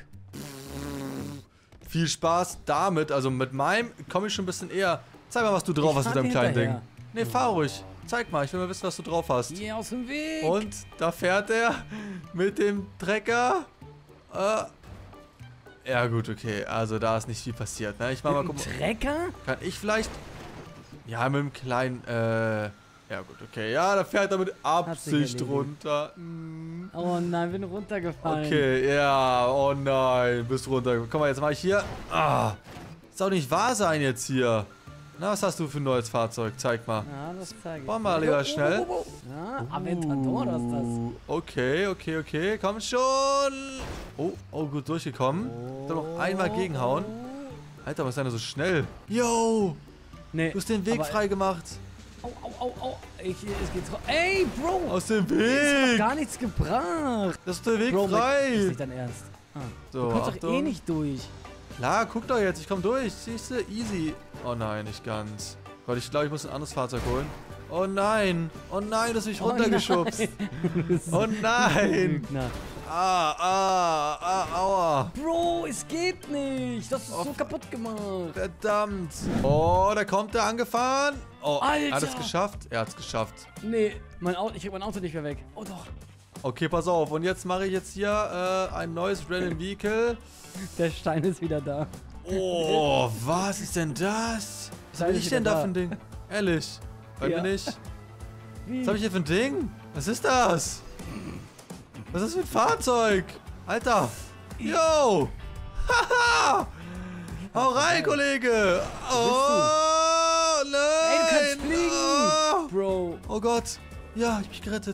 Viel Spaß damit. Also mit meinem komme ich schon ein bisschen eher. Zeig mal, was du drauf Ich hast mit fahr deinem dir kleinen Ding. hinterher. Nee, fahr ruhig. Zeig mal, ich will mal wissen, was du drauf hast. Geh aus dem Weg. Und da fährt er mit dem Trecker. Äh, ja gut, okay. Also da ist nicht viel passiert. Ne? Ich mach mal Mit gucken. dem Trecker? Kann ich vielleicht... Ja, mit dem kleinen... Äh, ja gut, okay. Ja, da fährt er mit Absicht erledigt. runter. Hm. Oh nein, bin runtergefallen. Okay, ja. Oh nein, bist runtergekommen. Komm mal, jetzt mach ich hier... Ah, soll doch nicht wahr sein jetzt hier. Na, was hast du für ein neues Fahrzeug? Zeig mal. Ja, das zeige ich. Mach mal lieber schnell. Ja, Aventador ist das. Uh, Okay, okay, okay. Komm schon. Oh, oh, gut durchgekommen. Da noch einmal gegenhauen. Alter, was ist denn so schnell? Yo, Nee. du hast den Weg aber- frei gemacht. Au, au, au, au. Ich, es geht drauf. Ey, Bro. Aus dem Das hat Weg. gar nichts gebracht. Das ist der Weg Bro, ist frei. nicht dein Ernst. Ah. So, Du kommst doch Achtung. eh nicht durch. Klar, guck doch jetzt. Ich komm durch. Siehst du? Easy. Oh nein, nicht ganz. Gott, ich glaube, ich muss ein anderes Fahrzeug holen. Oh nein. Oh nein, du hast mich Oh runtergeschubst. nein. Oh nein. Lügner. Ah, ah, ah, aua. Bro, es geht nicht. Das ist Oh, so kaputt gemacht. Verdammt. Oh, da kommt er angefahren. Oh, er hat es Alter. geschafft. Er hat es geschafft. Nee, mein Auto, ich krieg mein Auto nicht mehr weg. Oh doch. Okay, pass auf. Und jetzt mache ich jetzt hier äh, ein neues Random Vehicle. Der Stein ist wieder da. Oh, was ist denn das? Was Stein bin ist ich denn wieder da da. für ein Ding? Ehrlich? Bei Ja. mir nicht. Wie? Was habe ich hier für ein Ding? Was ist das? Was ist das für ein Fahrzeug? Alter. Yo. Haha. Hau rein, Kollege. Oh, nein. Ey, du kannst fliegen. Oh. Bro. Oh Gott. Ja, ich hab mich gerettet.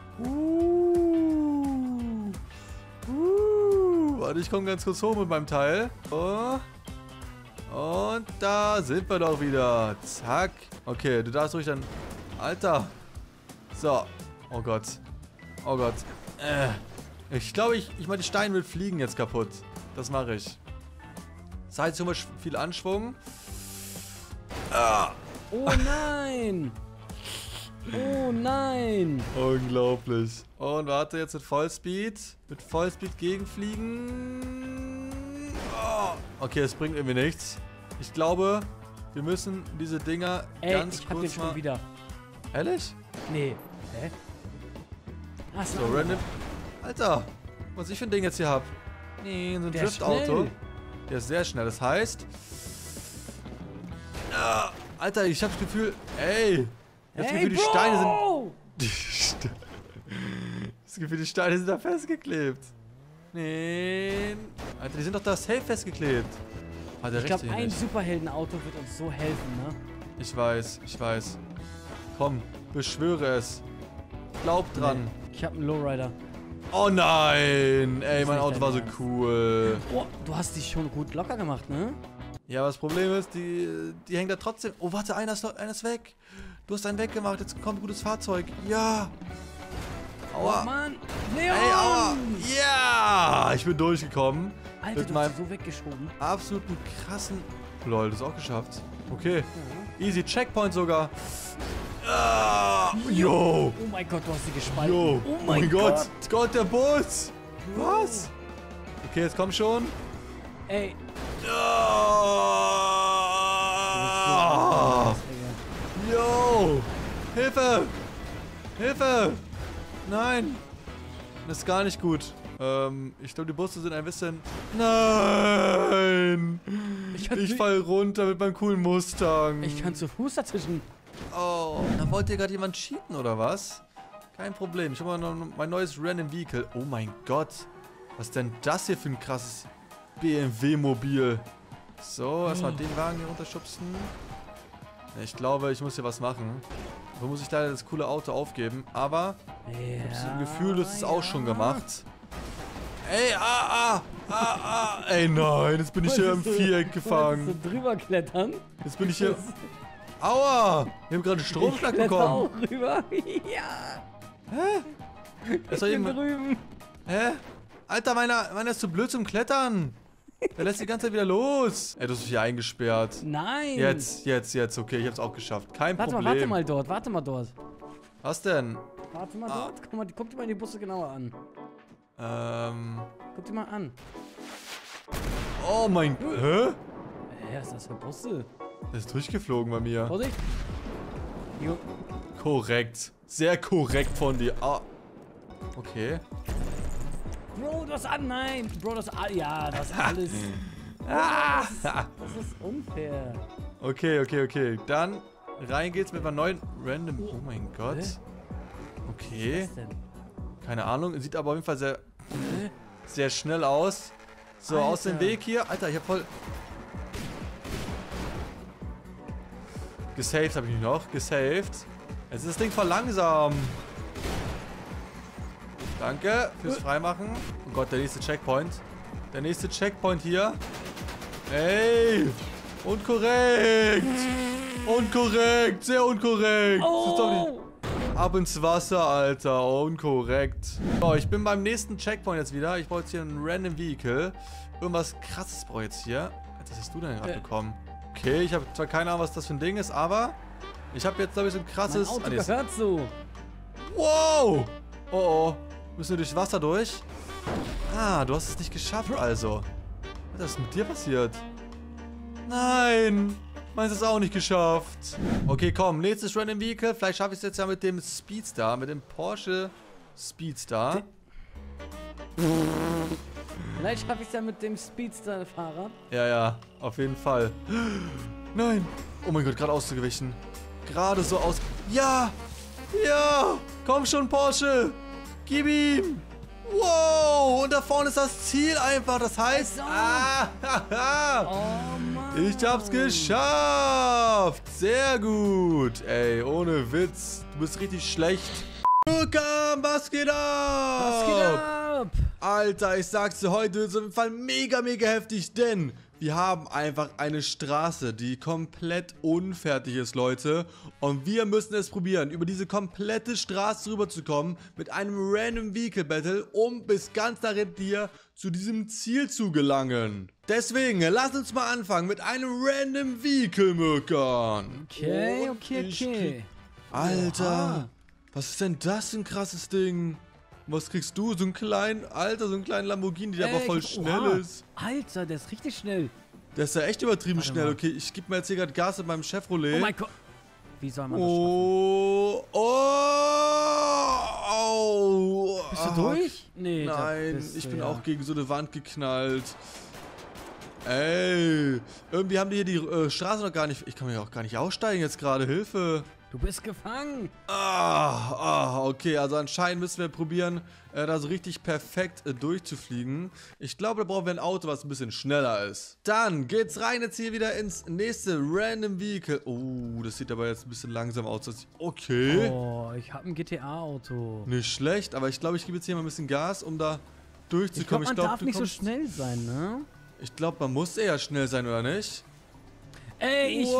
Uh. Uh. Warte, ich komme ganz kurz hoch mit meinem Teil. Oh. Und da sind wir doch wieder. Zack. Okay, du darfst ruhig dann... Alter. So. Oh Gott. Oh Gott. Äh. Ich glaube, ich, ich mache die Steine mit Fliegen jetzt kaputt. Das mache ich. Das heißt, immer viel Anschwung. Ah. Oh nein. Oh nein. Unglaublich. Und warte, jetzt mit Vollspeed. Mit Vollspeed gegenfliegen. Oh. Okay, es bringt irgendwie nichts. Ich glaube, wir müssen diese Dinger Ey, ganz ich hab den kurz schon mal... wieder. Ehrlich? Nee. Hä? Ach so. So, random. Alter, was ich für ein Ding jetzt hier hab. Nee, so ein Der ist Driftauto. schnell. Der ist sehr schnell. Das heißt... Ah, Alter, ich hab das Gefühl... Ey! Ich hab das Hey, Gefühl, die Bro! Steine sind... Die Ste das Gefühl, die Steine sind da festgeklebt. Nee. Alter, die sind doch da safe festgeklebt. Hat er Ich recht glaube, hier ein nicht. Superheldenauto wird uns so helfen, ne? Ich weiß, ich weiß. Komm, beschwöre es. Glaub dran. Nee, ich habe einen Lowrider. Oh nein! Ey, ist mein nicht Auto dein war so Ernst. cool. Oh, du hast dich schon gut locker gemacht, ne? Ja, aber das Problem ist, die, die hängt da trotzdem... Oh, warte, einer ist, einer ist weg. Du hast einen weggemacht, jetzt kommt ein gutes Fahrzeug. Ja. Aua. Oh Mann. Leon! Ey, aua. Ja, ich bin durchgekommen. Alter, Mit du meinem hast so weggeschoben. absoluten krassen... Lol, das auch geschafft. Okay. Easy Checkpoint sogar. Ah, yo. Oh mein Gott, du hast sie gespalten. Yo. Oh mein Gott. Gott, der Bus. Was? Okay, jetzt komm schon. Ey. Ah. Yo! Hilfe! Hilfe! Nein! Das ist gar nicht gut. Ähm, ich glaube, die Busse sind ein bisschen... Nein! Ich, kann Ich nicht- fall runter mit meinem coolen Mustang. ich kann zu Fuß dazwischen. Oh, da wollte hier gerade jemand cheaten, oder was? Kein Problem. Ich habe mal noch mein neues Random Vehicle. Oh mein Gott. Was ist denn das hier für ein krasses B M W-Mobil? So, erstmal den Wagen hier runterschubsen. Ich glaube, ich muss hier was machen. Da muss ich leider das coole Auto aufgeben. Aber Ja, ich habe so ein Gefühl, du hast es auch schon gemacht. Ey, ah, ah, ah, ah. Ey, nein, jetzt bin ich hier im Viereck gefangen. So drüber klettern. Jetzt bin ich hier... Aua! Wir haben gerade einen Stromschlag Ich kletter bekommen. auch rüber. Ja. Hä? Ich soll bin eben- drüben. Hä? Alter, meiner, meiner ist zu blöd zum Klettern. Der lässt die ganze Zeit wieder los. Ey, du hast mich hier eingesperrt. Nein. Jetzt, jetzt, jetzt. Okay, ich hab's auch geschafft. Kein Warte mal, Problem. warte mal dort, warte mal dort. Was denn? Warte mal Ah. dort. Guck, mal, guck dir mal die Busse genauer an. Ähm... Guck dir mal an. Oh mein... Hä? Hä, was ist das für Busse? Der ist durchgeflogen bei mir. Vorsicht. Jo. Korrekt. Sehr korrekt von dir. Ah. Okay. Bro, du hast an. Nein. Bro, das alles. Ja, das alles. Ah. Das ist unfair. Okay, okay, okay. Dann rein geht's mit meinem neuen Random... Oh mein Gott. Hä? Okay. Was denn? Keine Ahnung. Sieht aber auf jeden Fall sehr, Hä? sehr schnell aus. So, Alter. aus dem Weg hier. Alter, ich hab voll... Gesaved habe ich mich noch. Gesaved. Jetzt ist das Ding voll langsam. Danke fürs Freimachen. Oh Gott, der nächste Checkpoint. Der nächste Checkpoint hier. Ey! Unkorrekt! Unkorrekt! Sehr unkorrekt! Das ist doch nicht... Oh! Ab ins Wasser, Alter. Unkorrekt. So, ich bin beim nächsten Checkpoint jetzt wieder. Ich brauche jetzt hier ein Random Vehicle. Irgendwas krasses brauche ich jetzt hier. Alter, was hast du denn gerade Äh. bekommen? Okay, ich habe zwar keine Ahnung, was das für ein Ding ist, aber ich habe jetzt, glaube ich, so ein Mein krasses... Auto Ah, nee, ist- gehört so. Wow! Oh, oh. Müssen wir durchs Wasser durch? Ah, du hast es nicht geschafft, also. Was ist mit dir passiert? Nein! Meins ist auch nicht geschafft. Okay, komm, nächstes Random Vehicle. Vielleicht schaffe ich es jetzt ja mit dem Speedstar, mit dem Porsche Speedstar. Vielleicht schaffe ich es ja mit dem Speedster-Fahrrad. Ja, ja, auf jeden Fall. Nein! Oh mein Gott, gerade ausgewichen. Gerade so aus... Ja! Ja! Komm schon, Porsche! Gib ihm! Wow! Und da vorne ist das Ziel einfach. Das heißt... Also. Ah, haha. Oh Mann. Ich hab's geschafft! Sehr gut! Ey, ohne Witz. Du bist richtig schlecht. Mirkan, was geht ab? Was geht ab? Alter, ich sag's dir, heute ist auf jeden Fall mega, mega heftig, denn wir haben einfach eine Straße, die komplett unfertig ist, Leute. Und wir müssen es probieren, über diese komplette Straße rüberzukommen mit einem Random Vehicle Battle, um bis ganz nach hier zu diesem Ziel zu gelangen. Deswegen, lass uns mal anfangen mit einem Random Vehicle, Mirkan. Okay, Und okay, ich okay. krieg- Alter, Oha. was ist denn das für ein krasses Ding? Was kriegst du? So einen kleinen, Alter, so einen kleinen Lamborghini, der Ey, aber voll ich- schnell oha. ist. Alter, der ist richtig schnell. Der ist ja echt übertrieben Warte schnell. mal. Okay, ich gebe mir jetzt hier gerade Gas mit meinem Chevrolet. Oh mein Gott. Wie soll man das schaffen? Oh, oh, oh. Bist du Ah, durch? Nee, da Nein, bist ich du, bin ja. auch gegen so eine Wand geknallt. Ey, irgendwie haben die hier die äh, Straße noch gar nicht... Ich kann mir auch gar nicht aussteigen jetzt gerade. Hilfe. Du bist gefangen. Ah, ah, okay, also anscheinend müssen wir probieren, äh, da so richtig perfekt äh, durchzufliegen. Ich glaube, da brauchen wir ein Auto, was ein bisschen schneller ist. Dann geht's rein jetzt hier wieder ins nächste Random Vehicle. Oh, das sieht aber jetzt ein bisschen langsam aus. Okay, Oh, ich habe ein G T A-Auto. nicht schlecht, aber ich glaube, ich gebe jetzt hier mal ein bisschen Gas, um da Ich durchzukommen. glaube, man darf du nicht so kommst- schnell sein, ne? Ich glaube, man muss eher schnell sein, oder nicht? Ey, ich Wow.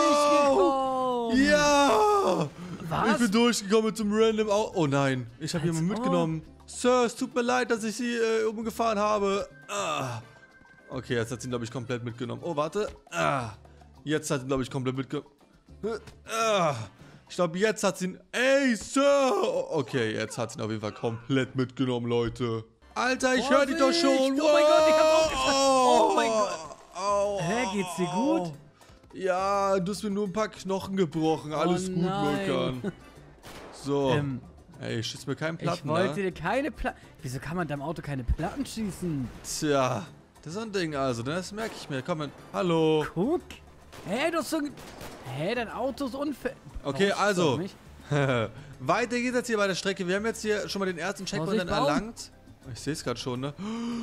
werde durchgekommen. Ja! Was? Ich bin durchgekommen zum Random Auto. Oh nein, ich habe Als jemanden ob. mitgenommen. Sir, es tut mir leid, dass ich Sie äh, umgefahren habe. Ah. Okay, jetzt hat sie ihn, glaube ich, komplett mitgenommen. Oh, warte. Ah. Jetzt hat sie ihn, glaube ich, komplett mitgenommen. Ah. Ich glaube, jetzt hat sie ihn... Ey, Sir! Oh, okay, jetzt hat sie ihn auf jeden Fall komplett mitgenommen, Leute. Alter, ich höre dich doch schon. Vorsicht! Oh mein Gott, ich hab's auch geschafft. Oh mein Gott. Au, Hä, geht's dir au. gut? Ja, du hast mir nur ein paar Knochen gebrochen. Alles Oh gut, nein. Mirkan. So. Ähm, Ey, schieß mir keinen ich Platten, wollte ne? dir keine Platten... Wieso kann man deinem Auto keine Platten schießen? Tja, das ist so ein Ding also, ne? Das merke ich mir. Komm, man. Hallo. Guck. Hä, du hast so... Hä, dein Auto ist unfair. Okay, Warum also. schießt er mich? Weiter geht's jetzt hier bei der Strecke. Wir haben jetzt hier schon mal den ersten Checkpoint Vorsicht, dann Baum. erlangt. Ich sehe es gerade schon, ne?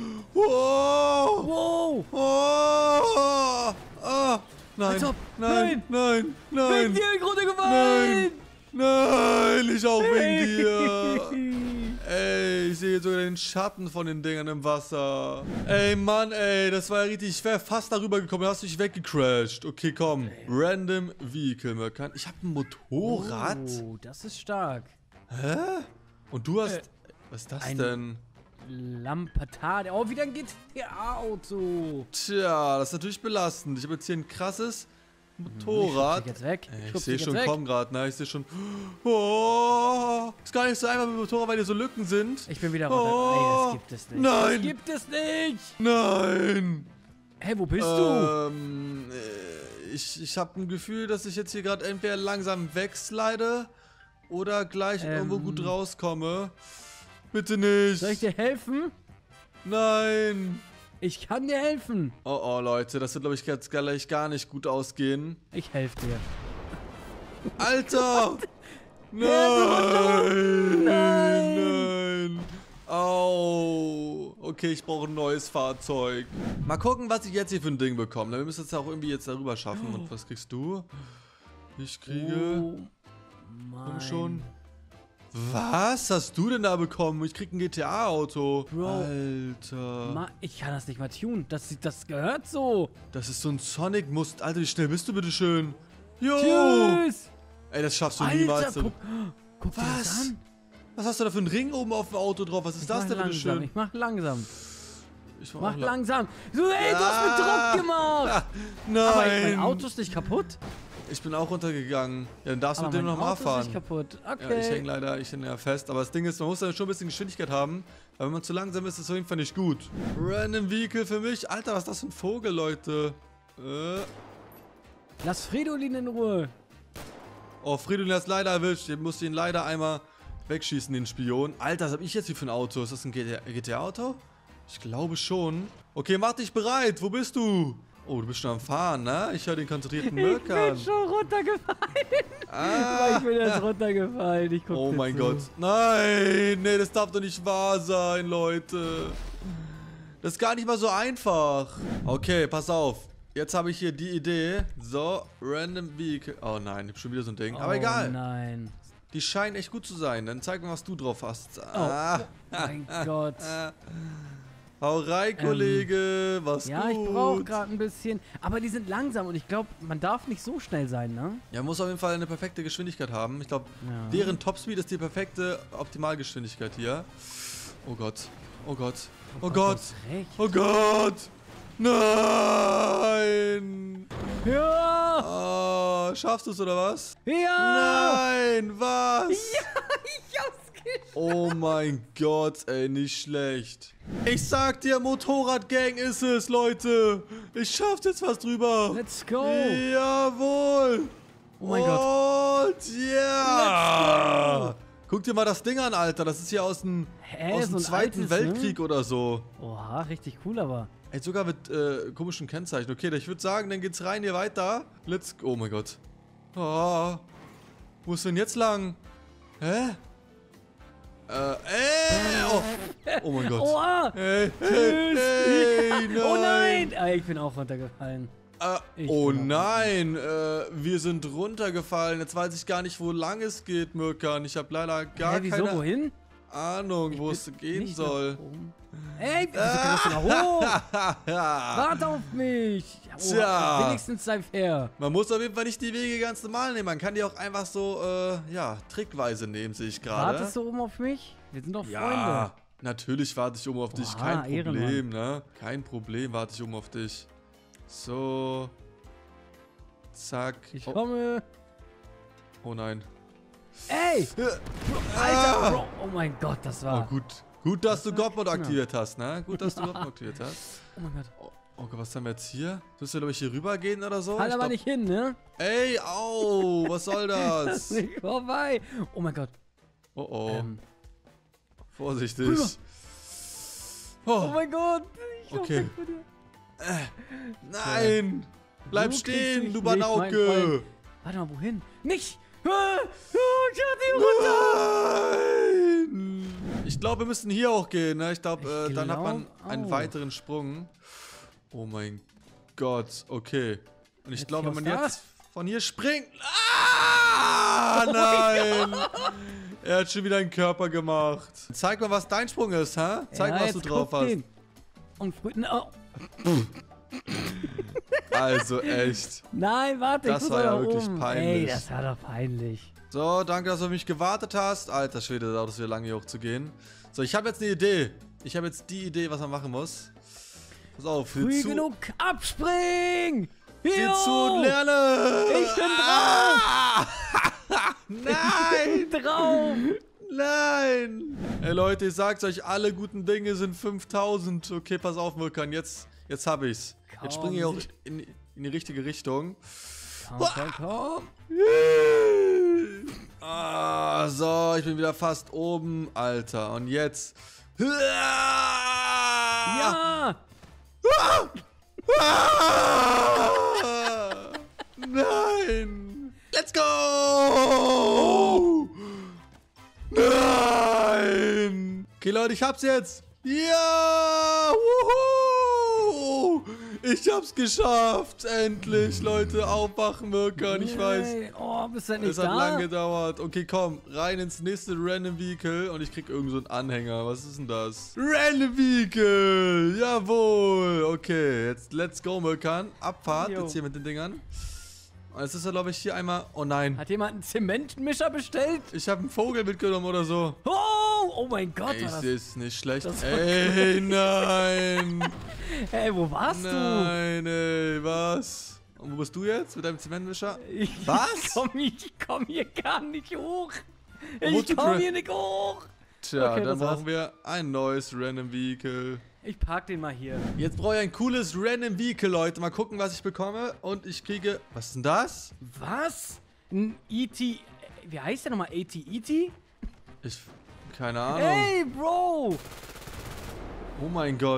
Wow! Wow. Oh! Ah! Nein, Als ob. nein, nein, Bin nein, dir runtergefallen. nein, ich auch wegen dir. Ey, ich sehe jetzt sogar den Schatten von den Dingern im Wasser. Ey, Mann, ey, das war ja richtig, ich wäre fast darüber gekommen, da hast du dich weggecrashed. Okay, komm, Random Vehicle, Mirkan. Ich habe ein Motorrad. Oh, das ist stark. Hä? Und du hast, Äh, was ist das ein- denn? Lampertade. Oh, wieder ein G T A-Auto. Tja, das ist natürlich belastend. Ich habe jetzt hier ein krasses Motorrad. Ich jetzt weg. Ey, ich schub sehe dich schon, jetzt weg. komm gerade, ne? Ich sehe schon. Oh, ist gar nicht so einfach mit dem Motorrad, weil hier so Lücken sind. Ich bin wieder runter. Oh, Ey, das gibt es nicht. nein. Das gibt es nicht. Nein! Hä, wo bist du? Ähm, äh, ich ich habe ein Gefühl, dass ich jetzt hier gerade entweder langsam wegslide oder gleich Ähm. irgendwo gut rauskomme. Bitte nicht. Soll ich dir helfen? Nein. Ich kann dir helfen. Oh, oh, Leute, das wird, glaube ich, jetzt gleich gar nicht gut ausgehen. Ich helfe dir. Alter! Nein! Nein! Au! Okay, ich brauche ein neues Fahrzeug. Mal gucken, was ich jetzt hier für ein Ding bekomme. Wir müssen es auch irgendwie jetzt darüber schaffen. Und was kriegst du? Ich kriege... Oh, Komm mein. schon. Was hast du denn da bekommen? Ich krieg ein G T A-Auto. Bro. Alter. Ma, ich kann das nicht mal tunen. Das, das gehört so. Das ist so ein Sonic-Must. Alter, wie schnell bist du bitte schön? Jo! Tschüss. Ey, das schaffst du Alter, niemals. guck, guck dir das Was? an. Was hast du da für einen Ring oben auf dem Auto drauf? Was ist Ich das mach denn bitte langsam. schön? Ich mach langsam. Ich Mach auch la- langsam. So, ey, du Ah. hast mir Druck gemacht. Nein! Aber mein Auto ist nicht kaputt. Ich bin auch runtergegangen. Ja, dann darfst du Aber mit dem mein nochmal Auto ist fahren. nicht kaputt. Ja, ich Okay. hänge leider, ich hänge ja fest. Aber das Ding ist, man muss dann schon ein bisschen Geschwindigkeit haben. Weil wenn man zu langsam ist, ist es auf jeden Fall nicht gut. Random Vehicle für mich. Alter, was ist das für ein Vogel, Leute? Äh. Lass Fridolin in Ruhe. Oh, Fridolin hat es leider erwischt. Ich musste ihn leider einmal wegschießen, den Spion. Alter, was hab ich jetzt hier für ein Auto? Ist das ein G T A-Auto? Ich glaube schon. Okay, mach dich bereit. Wo bist du? Oh, du bist schon am Fahren, ne? Ich höre den konzentrierten Mirkan. Ich bin schon runtergefallen. Ah. Ich bin jetzt runtergefallen. Ich guck Oh dir mein zu. Gott. Nein, nee, das darf doch nicht wahr sein, Leute. Das ist gar nicht mal so einfach. Okay, pass auf. Jetzt habe ich hier die Idee. So, Random Vehicle. Oh nein, ich hab schon wieder so ein Ding. Aber Oh egal. nein. Die scheinen echt gut zu sein. Dann zeig mir, was du drauf hast. Oh, Ah. mein Gott. Hau rein, Kollege. Was Ja, gut. ich brauche gerade ein bisschen. Aber die sind langsam und ich glaube, man darf nicht so schnell sein, ne? Ja, muss auf jeden Fall eine perfekte Geschwindigkeit haben. Ich glaube, Ja. deren Topspeed ist die perfekte Optimalgeschwindigkeit hier. Oh Gott. Oh Gott. Oh, Gott. Du hast recht. Oh Gott. Nein. Ja! Oh, schaffst du es oder was? Ja! Nein, was? Ich hab's geschafft. Oh mein Gott, ey, nicht schlecht. Ich sag dir, Motorradgang ist es, Leute. Ich schaff jetzt was drüber. Let's go. Jawohl. Oh mein Gott. Und ja. Guck dir mal das Ding an, Alter. Das ist hier aus dem, Hä, aus so dem ein Zweiten altes, Weltkrieg oder so. Oha, richtig cool, aber. Ey, sogar mit äh, komischen Kennzeichen. Okay, ich würde sagen, dann geht's rein hier weiter. Let's go. Oh mein Gott. Oh. Wo ist denn jetzt lang? Hä? Äh, ey! Oh, oh mein Gott. Oha! Hey, hey, Tschüss! hey, nein. Oh nein! Ah, ich bin auch runtergefallen. Äh, Ich oh bin nein, äh, wir sind runtergefallen. Jetzt weiß ich gar nicht, wo lang es geht, Mirkan. Ich habe leider gar Hä, wieso, keine wohin? Ahnung, wo bin es gehen Nicht soll. nach oben. Ey, wieso kannst du nach hoch? Ja. Warte auf mich! Oh, Tja. Wenigstens sei fair. Man muss auf jeden Fall nicht die Wege ganz normal nehmen. Man kann die auch einfach so, äh, ja, trickweise nehmen, sehe ich gerade. Wartest du oben auf mich? Wir sind doch Ja, Freunde. natürlich warte ich um auf dich. Oha, Kein Problem, Ehrenmann. ne? Kein Problem, warte ich um auf dich. So. Zack. Ich Oh, komme. oh nein. Ey! Alter, Bro. Oh mein Gott, das Oh, war. gut. Gut, dass du war God-Mode knapp. aktiviert hast, ne? Gut, dass du God-Mode aktiviert hast. Oh mein Gott. Oh, oh Gott, was haben wir jetzt hier? Müssen wir, glaube ich, hier rüber gehen oder so? Fall Ich aber glaub- nicht hin, ne? Ey, au! Was soll Das das? ist nicht vorbei. Oh mein Gott. Oh, oh. Ähm, Vorsichtig. rüber. oh Oh, mein Gott. Ich Okay. hoffe, nein! Bleib Du kriegst stehen, mich du nicht, mein Banauke! Freund. Warte mal, wohin? Nicht! Ah, oh, ich hatte ihn runter! Nein! Ich glaube, wir müssen hier auch gehen, ne? Ich glaube, äh, Ich dann hat man glaub einen auch. weiteren Sprung. Oh mein Gott, okay. Und ich Jetzt glaube, hier wenn man aus da? jetzt von hier springt... Ah, nein! Er hat schon wieder einen Körper gemacht. Zeig mal, was dein Sprung ist, hä? Zeig Ja, mal, was du jetzt drauf guck hast. den. Und früh. Oh. Also echt. Nein, warte, Das ich muss war ja noch wirklich oben. peinlich. Ey, das war doch peinlich. So, danke, dass du auf mich gewartet hast. Alter Schwede, dauert es wieder lange hier hochzugehen. So, ich habe jetzt eine Idee. Ich habe jetzt die Idee, was man machen muss. Pass auf, Früh hier zu, genug abspringen! hier Jo! zu und lerne! Ich bin Ah! Nein! drauf! Nein! Ey Leute, ich sag's euch, alle guten Dinge sind fünftausend. Okay, pass auf, Mirkan, jetzt, jetzt hab ich's. Jetzt springe ich auch in, in die richtige Richtung. Komm, komm, komm. Ah, so, ich bin wieder fast oben, Alter. Und jetzt. Ja! Ja! Ah! Nein! Let's go! Nein! Okay, Leute, ich hab's jetzt. Ja! Wuhu! Ich hab's geschafft. Endlich, Leute. Aufwachen, Mirkan. Ich weiß. Hey, oh, bist du denn nicht Es hat da? lange gedauert. Okay, komm, rein ins nächste Random Vehicle und ich krieg irgend so einen Anhänger. Was ist denn das? Random Vehicle! Jawohl! Okay, jetzt let's go, Mirkan. Abfahrt Jo. jetzt hier mit den Dingern. Und jetzt ist er, glaube ich, hier einmal... Oh nein. Hat jemand einen Zementmischer bestellt? Ich habe einen Vogel mitgenommen oder so. Oh, oh mein Gott, Ey, ich war sehe das. es nicht schlecht. das war Ey, nein! Hey, wo warst Nein, ey, was? Und wo bist du jetzt mit deinem Zementmischer? du? Ich Was? Komm, ich komm hier gar nicht hoch. Wo Ich du komm dra- hier nicht hoch. Tja, Okay, dann das war's. brauchen wir ein neues Random Vehicle. Ich park den mal hier. Jetzt brauche ich ein cooles Random Vehicle, Leute. Mal gucken, was ich bekomme. Und ich kriege... Was ist denn das? Was? Ein E T... Wie heißt der nochmal? A T E T? Ich... Keine Ahnung. Hey, Bro! Oh mein Gott.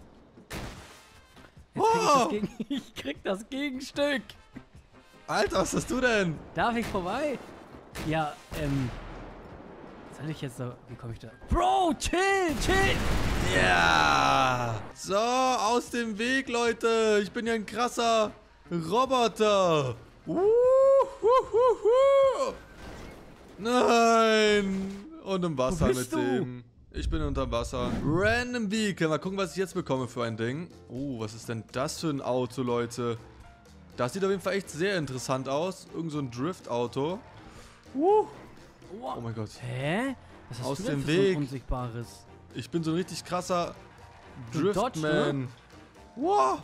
Jetzt krieg ich, Oh! das Gegen ich krieg das Gegenstück. Alter, was hast du denn? Darf ich vorbei? Ja, ähm... Soll ich jetzt so... Wie komme ich da... Bro, chill, chill! Ja! So, aus dem Weg, Leute. Ich bin ja ein krasser Roboter. Uh, hu, hu, hu. Nein! Und im Wasser Wo bist mit du? dem. Ich bin unter Wasser. Random Vehicle. Mal gucken, was ich jetzt bekomme für ein Ding. Oh, was ist denn das für ein Auto, Leute? Das sieht auf jeden Fall echt sehr interessant aus. Irgend so ein Drift-Auto. Uh. Oh mein Gott. Hä? Was hast Aus du denn dem für so Weg. ein Unsichtbares? Ich bin so ein richtig krasser So ein Dodge, Driftman. ne? Wow.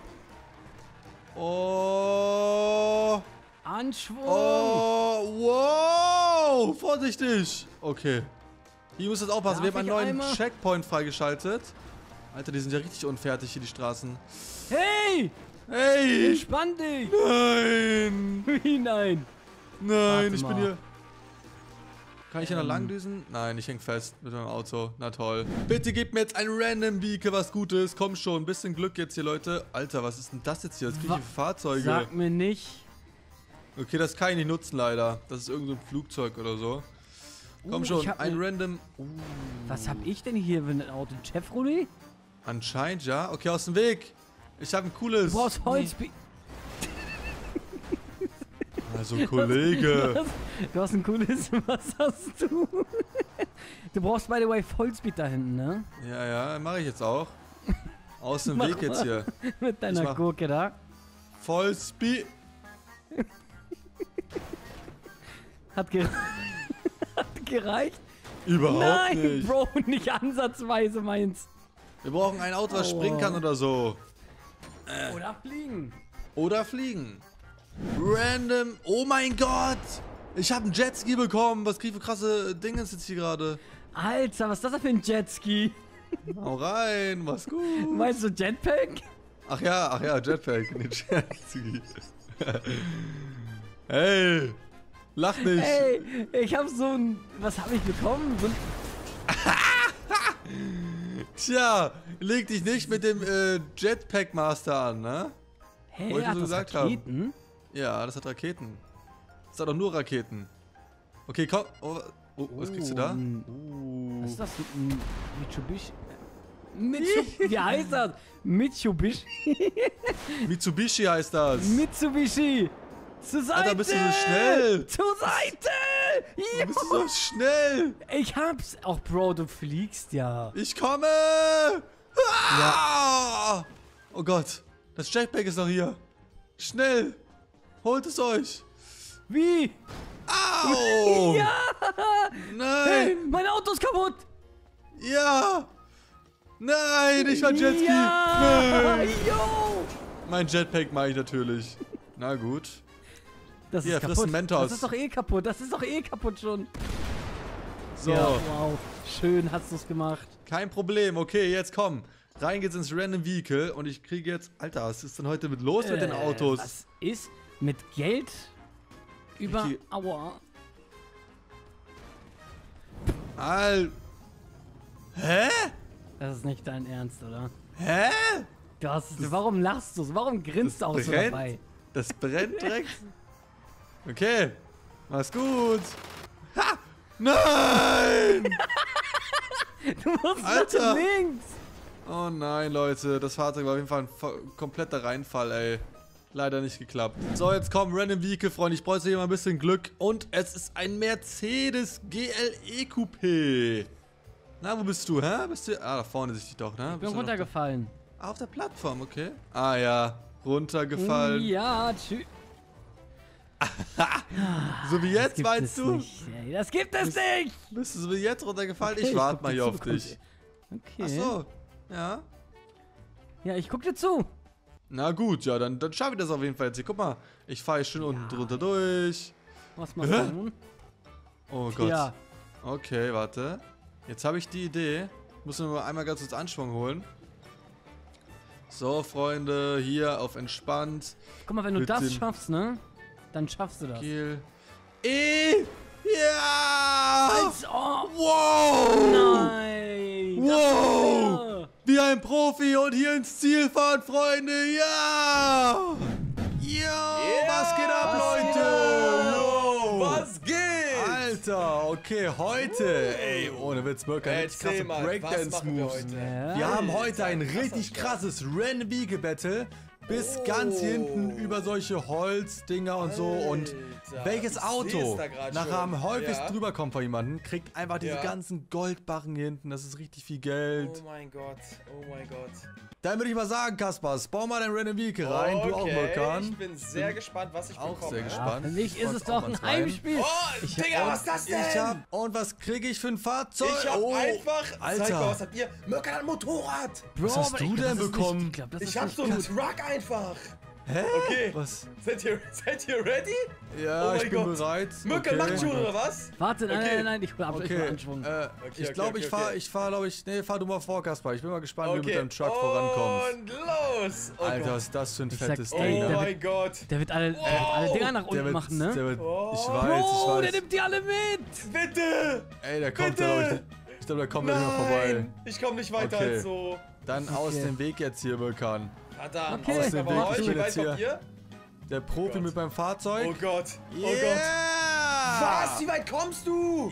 Oh. Anschwung! Oh. Wow. Vorsichtig. Okay. Hier muss jetzt aufpassen. Darf Wir haben ich einen neuen einmal? Checkpoint freigeschaltet. Alter, die sind ja richtig unfertig hier, die Straßen. Hey! Hey. Entspann dich! Nein. Wie nein? Nein, Warte ich bin mal. hier... Kann ich hier noch Ähm. lang düsen? Nein, ich häng fest mit meinem Auto. Na toll. Bitte gebt mir jetzt ein random Vehicle, was Gutes. Komm schon, ein bisschen Glück jetzt hier, Leute. Alter, was ist denn das jetzt hier? Was kriege ich Wa- hier für Fahrzeuge? Sag mir nicht. Okay, das kann ich nicht nutzen, leider. Das ist irgend so ein Flugzeug oder so. Komm Uh, schon, ich hab ein ne- random... Uh, Was hab ich denn hier für ein Auto? Ein Chevrolet? anscheinend, ja. Okay, aus dem Weg. Ich habe ein cooles... Du brauchst Holz. Also, Du Kollege. hast, du hast ein cooles. Was hast du? Du brauchst, by the way, Vollspeed da hinten, ne? Ja, ja, mache ich jetzt auch. Aus dem Mach Weg jetzt mal. hier. Mit deiner mach- Gurke da. Vollspeed. Hat, gere Hat gereicht? Überhaupt Nein, nicht. Bro, nicht ansatzweise meins. Wir brauchen ein Auto, was Aua. springen kann oder so. Oder fliegen. Oder fliegen. Random. Oh mein Gott. Ich habe einen Jetski bekommen. Was krieg ich für krasse Dinge jetzt hier gerade? Alter, was ist das denn für ein Jetski? Hau rein. Mach's gut. Meinst du Jetpack? Ach ja, ach ja, Jetpack. Nee, Jetski. Hey. Lach nicht. Ey, ich hab so ein... Was hab ich bekommen? So ein, Tja, leg dich nicht mit dem äh, Jetpack Master an, ne? hä, Wollte ich hat so das gesagt Raketen? Ja, das hat Raketen. Das hat doch nur Raketen. Okay, komm. Oh, oh, was kriegst du da? ein- Uh. Was ist das? Ein Mitsubishi? Mitsubishi? Wie heißt das? Mitsubishi? Mitsubishi heißt das. Mitsubishi! Zur Seite! Alter, bist du so schnell? Zur Seite! Ja. Bist du so schnell? Ich hab's! Auch Bro, du fliegst ja. Ich komme! Ah! Oh Gott, das Jetpack ist noch hier. Schnell! Holt es euch! Wie? Au! Ja! Hey, Nein! mein Auto ist kaputt! Ja! Nein, ich war Jetski! Ja! Nein. Yo! Mein Jetpack mache ich natürlich. Na gut. Das Hier, ist friss kaputt. einen Mentos. Das ist doch eh kaputt. Das ist doch eh kaputt schon. So, Ja, wow. Schön hast du's gemacht. kein Problem. Okay, jetzt komm. Rein geht's ins Random Vehicle und ich kriege jetzt... Alter, was ist denn heute mit los mit den Äh, Autos? Was ist mit Geld über... Richtig- Aua. Al... Hä? Das ist nicht dein Ernst, oder? Hä? Du hast, warum lachst du? Warum grinst du auch so brennt? dabei? Das brennt direkt. Okay. Mach's gut. Ha! Nein! Du musst Alter! nach links! Oh nein, Leute. Das Fahrzeug war auf jeden Fall ein vo- kompletter Reinfall, ey. Leider nicht geklappt. So, jetzt komm, Random Vehicle, Freunde. Ich bräuchte hier mal ein bisschen Glück. Und es ist ein Mercedes G L E Coupé. Na, wo bist du, hä? Bist du... Ah, da vorne sich die doch, ne? Ich bin Bist du noch runtergefallen. da? Ah, auf der Plattform, okay. Ah ja, runtergefallen. Ja, tschüss. So wie jetzt, gibt meinst es du? Nicht. Ey, das gibt es nicht! Bist du so wie jetzt runtergefallen? Okay, Ich warte guck mal dir hier zu, auf komm, dich. Okay. Ach so, ja. Ja, ich guck dir zu. Na gut, ja, dann, dann schaffe ich das auf jeden Fall jetzt hier. Guck mal, ich fahre hier schön unten drunter durch. Was machst du Hä? nun? Oh Gott. Ja. Okay, warte. Jetzt habe ich die Idee. Muss mir mal einmal ganz kurz Anschwung holen. So, Freunde, hier auf entspannt. Guck mal, wenn du Mit das dem- schaffst, ne? Dann schaffst du das. Kiel. E! Ja! Als ob. Wow! Nein. Wow! Wie ein Profi und hier ins Ziel fahren, Freunde! Ja! Ja! Was geht ab, was Leute? geht ab? Yo! Was geht? Alter, okay, heute, ey, ohne Witz, Mirka, richtig Erzähl krasse mal, was machen wir Breakdance-Moves. heute? Ja. Wir haben heute Alter, ein krasser richtig Start. krasses Random Vehicle Battle. Bis Oh. ganz hinten über solche Holzdinger und so. Und Alter, welches ich Auto seh's da grad nachher schon. am häufigsten Ja. drüber kommt von jemandem, kriegt einfach diese Ja. ganzen Goldbarren hier hinten. Das ist richtig viel Geld. Oh mein Gott, oh mein Gott. Dann würde ich mal sagen, Kaspar, spawn mal dein Random Vehicle rein. Du auch, Okay, Vulkan. ich bin sehr gespannt, was ich auch bekomme. sehr Ja, gespannt. für mich ist Ich es freu mich doch auch ein ganz rein. Heimspiel. Oh, Ich Digga, hab- was ist das denn? Ich hab, und was kriege ich für ein Fahrzeug? Ich hab oh, einfach, Alter. zeig mal, was habt ihr? Mirka hat ein Motorrad. Bro, Was hast aber du ich glaub, denn das ist bekommen? Nicht, ich glaub, das Ich ist hab nicht so einen gut. Truck einfach. Hä? Okay. Was? Seid ihr, seid ihr ready? Ja, Oh mein ich bin Gott. bereit. Mirka okay. macht schon, oder was? Warte, nein, Okay. nein, nein, ich hol ab, ich hol Okay, Anschwung. äh, ich okay, glaube, okay, ich fahr, okay. ich fahr, glaube ich, nee, fahr du mal vor, Kaspar. Ich bin mal gespannt, wie du mit Okay, deinem Truck vorankommst. und los. Oh Alter, Gott. was ist das für ein Ich fettes sag, Ding, ey, Oh ne? der mein Gott. Der wird alle, der wird alle Dinger nach unten Der wird, machen, ne? der wird, Oh. ich weiß, Bro, ich der weiß. nimmt die alle mit. Bitte. Ey, der kommt Bitte. da, glaub ich, ich glaube, der kommt da nicht mehr vorbei. Nein, ich komme nicht weiter Okay. als so. Dann aus dem Weg jetzt hier, Vulkan. Verdammt, Okay. aus Aus dem dem Weg, Weg. ich Wie bin weit jetzt kommt hier. ihr? Der Profi Gott. mit meinem Fahrzeug. Oh Gott, oh Gott. Yeah! Was? Wie weit kommst du?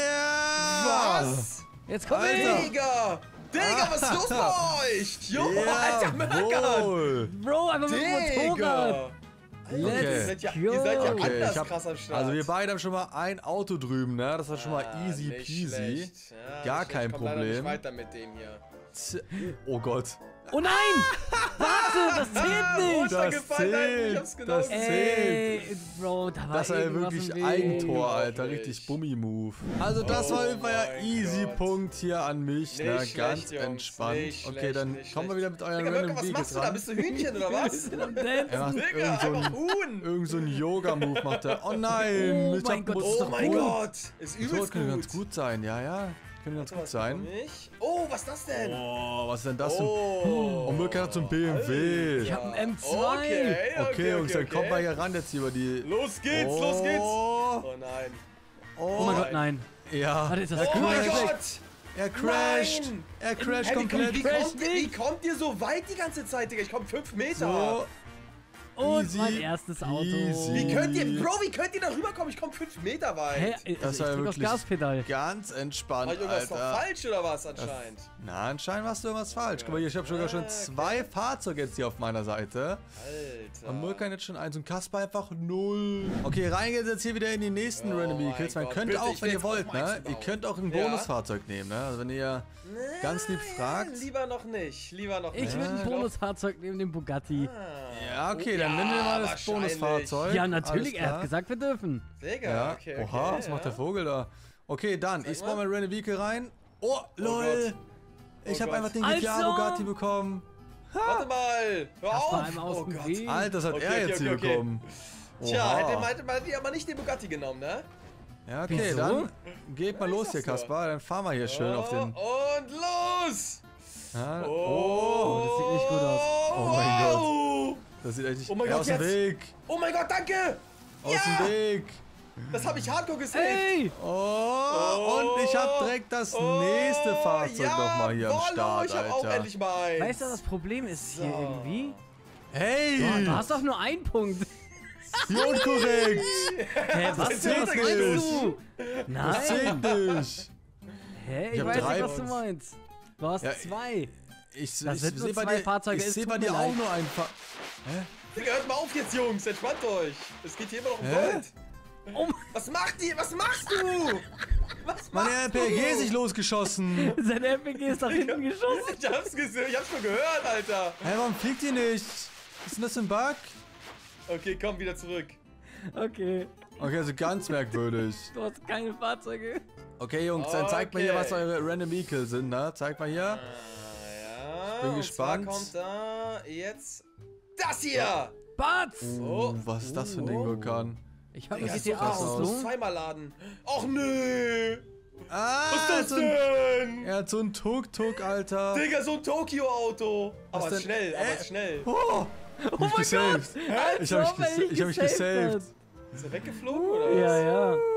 Yeah! Was? Jetzt komm Alter. ich. Digga! Digga, was ist los bei euch? Junge, Alter, Mirka! Jawohl! Bro, einfach mit dem Motorrad. Digga! Okay. Ihr seid ja, ihr seid ja Okay, anders ich hab- krass am Start. Also wir beide haben schon mal ein Auto drüben, ne? Das war schon mal Ah, easy nicht peasy. schlecht. Ja, Gar nicht schlecht. kein Ich komm leider nicht Problem. weiter mit dem hier. Z- Oh Gott. Oh nein! Warte, das zählt nicht. Das Runtergefallen, Alter, ich zählt. hab's genau Das gesehen. Ey, Bro, da war Das war ja irgendwas wirklich im Weg. Eigentor, Auch Alter. nicht. Richtig Bummi-Move. Also das Oh war auf jeden Fall ja mein easy Gott. Punkt hier an mich. Nicht Ne? schlecht, Ganz Jungs, entspannt. nicht Okay, schlecht, dann nicht kommen wir schlecht. wieder mit euren Digga, Mirka, Random was Vehicles machst du da? ran. Bist du Hühnchen oder was? Am Dance. Er macht Digga, irgend so einfach ein, Huhn! irgend so ein Yoga-Move macht er. Oh nein! Oh Milch mein Gott, muss das ist Oh doch mein gut. Gott! Ist Das übelst könnte gut. ganz gut sein, ja, ja. Könnte ganz Warte, gut was sein. bekomme ich? Oh, was ist das denn? Oh, was ist denn das denn? Oh, Und Mirka hat so ein B M W. Ich hab einen M zwei. Okay, okay, Okay, Jungs, dann okay. kommt mal hier ran jetzt über die... Los geht's, los geht's! Oh, Oh nein. oh, Oh mein Gott, nein. Ja, Warte, ist das er Oh mein crasht. Gott! Er crasht. Nein. Er crasht Hey, wie, komplett. kommt, wie, Crash kommt, ihr- wie kommt ihr so weit die ganze Zeit, Digga? Ich komm fünf Meter. So, Und Easy mein erstes Auto. peasy. Wie könnt ihr, Bro, wie könnt ihr da rüberkommen? Ich komm fünf Meter weit. Hä? Das Also war ich drück aufs wirklich Gaspedal. ganz entspannt, War irgendwas noch Alter. falsch oder was anscheinend? Na, anscheinend machst du irgendwas falsch. Guck mal hier, ich habe sogar schon zwei Fahrzeuge jetzt hier auf meiner Seite. Alter. Und Mirka jetzt schon eins und Kaspar einfach null. Okay, rein geht's jetzt hier wieder in die nächsten Oh Random mein Vehicles. Man Gott, könnte bitte, auch, ich wenn will ihr jetzt wollt, auf ne? Max Ihr bauen. könnt auch ein Ja. Bonusfahrzeug nehmen, ne? Also wenn ihr ganz lieb fragt. Lieber noch nicht, lieber noch Ich nicht. will ein glaub- Bonusfahrzeug neben dem Bugatti. Ja, okay, Oh, dann ja, nimm dir mal das wahrscheinlich. Bonusfahrzeug. Ja, natürlich, Alles er hat klar. gesagt, wir dürfen. Digga, Ja, okay, okay. oha, was ja. macht der Vogel da? Okay, dann, ich spawn mein Random Vehicle rein. Oh, lol. Ich Oh habe Gott. einfach den Also- G T A Bugatti bekommen. Warte mal, hör Das auf. war einmal aus oh dem Gott. Weg. Alter, das hat Okay, er okay, jetzt okay, hier okay. bekommen. Tja, hätte, Oha. hätte man die aber nicht den Bugatti genommen, ne? Ja, okay, Wieso? dann geht mal Ja, los ich hier, sag's doch. Kaspar. Dann fahren wir hier schön auf den... Oh, und los! Ja, Oh, oh, das sieht nicht gut aus. Oh mein Gott. wow. das sieht echt nicht... Oh mein Ey, Gott, aus dem jetzt. Weg. Oh mein Gott, danke! Aus Ja. dem Weg. Das habe ich hardcore gesaved. Ey! Oh, und ich habe direkt das nächste Fahrzeug nochmal hier am Wollo, Start, ich hab auch Alter. endlich mal eins. Weißt du, das Problem ist hier So. irgendwie? Hey, Oh, du hast doch nur einen Punkt. wie unkorrekt. Hä, was, Das denn? zählt was nicht. meinst du? Das Nein. zählt nicht. Hä, ich, Ich hab weiß drei nicht, was du Punkt. meinst. Du hast Ja, Ich, Das ich sind nur sehe bei zwei dir, Fahrzeuge, ich es sehe tut bei mir dir auch leid. nur ein Fahr... Digga, hört mal auf jetzt, Jungs. Entspannt euch. Es geht hier immer noch um Hä? Gold. Oh, Was macht die? Was machst du? Was Meine machst R P G ist sich losgeschossen. sein R P G ist nach hinten geschossen. Ich hab's gesehen. Ich hab's schon gehört, Alter. Hä, warum fliegt die nicht? Was ist denn das für ein Bug? Okay, komm wieder zurück. Okay, Okay, also ganz merkwürdig. du hast keine Fahrzeuge. Okay, Jungs, dann zeigt mal hier, Okay. was eure Random Vehicles sind, ne? Zeigt mal hier. Ah, ja. bin und gespannt. Zwar kommt da jetzt das hier. Batz! Oh, was ist das für ein Ding, Oh. Vulkan? Ich hab ein Digga, G ist T so krass, ich muss A-Auto. zweimal laden. Och nee. Ah, Was ist das so ein, denn? er hat so ein Tuk-Tuk, Alter. Digga, so ein Tokio-Auto. Aber denn? schnell, aber Äh. schnell. Oh, Oh mein Gott! ich hab mich, Als ob gesa er ich hab mich gesaved gesaved. hat. Ist er weggeflogen oder was? Ja, ja. Uh,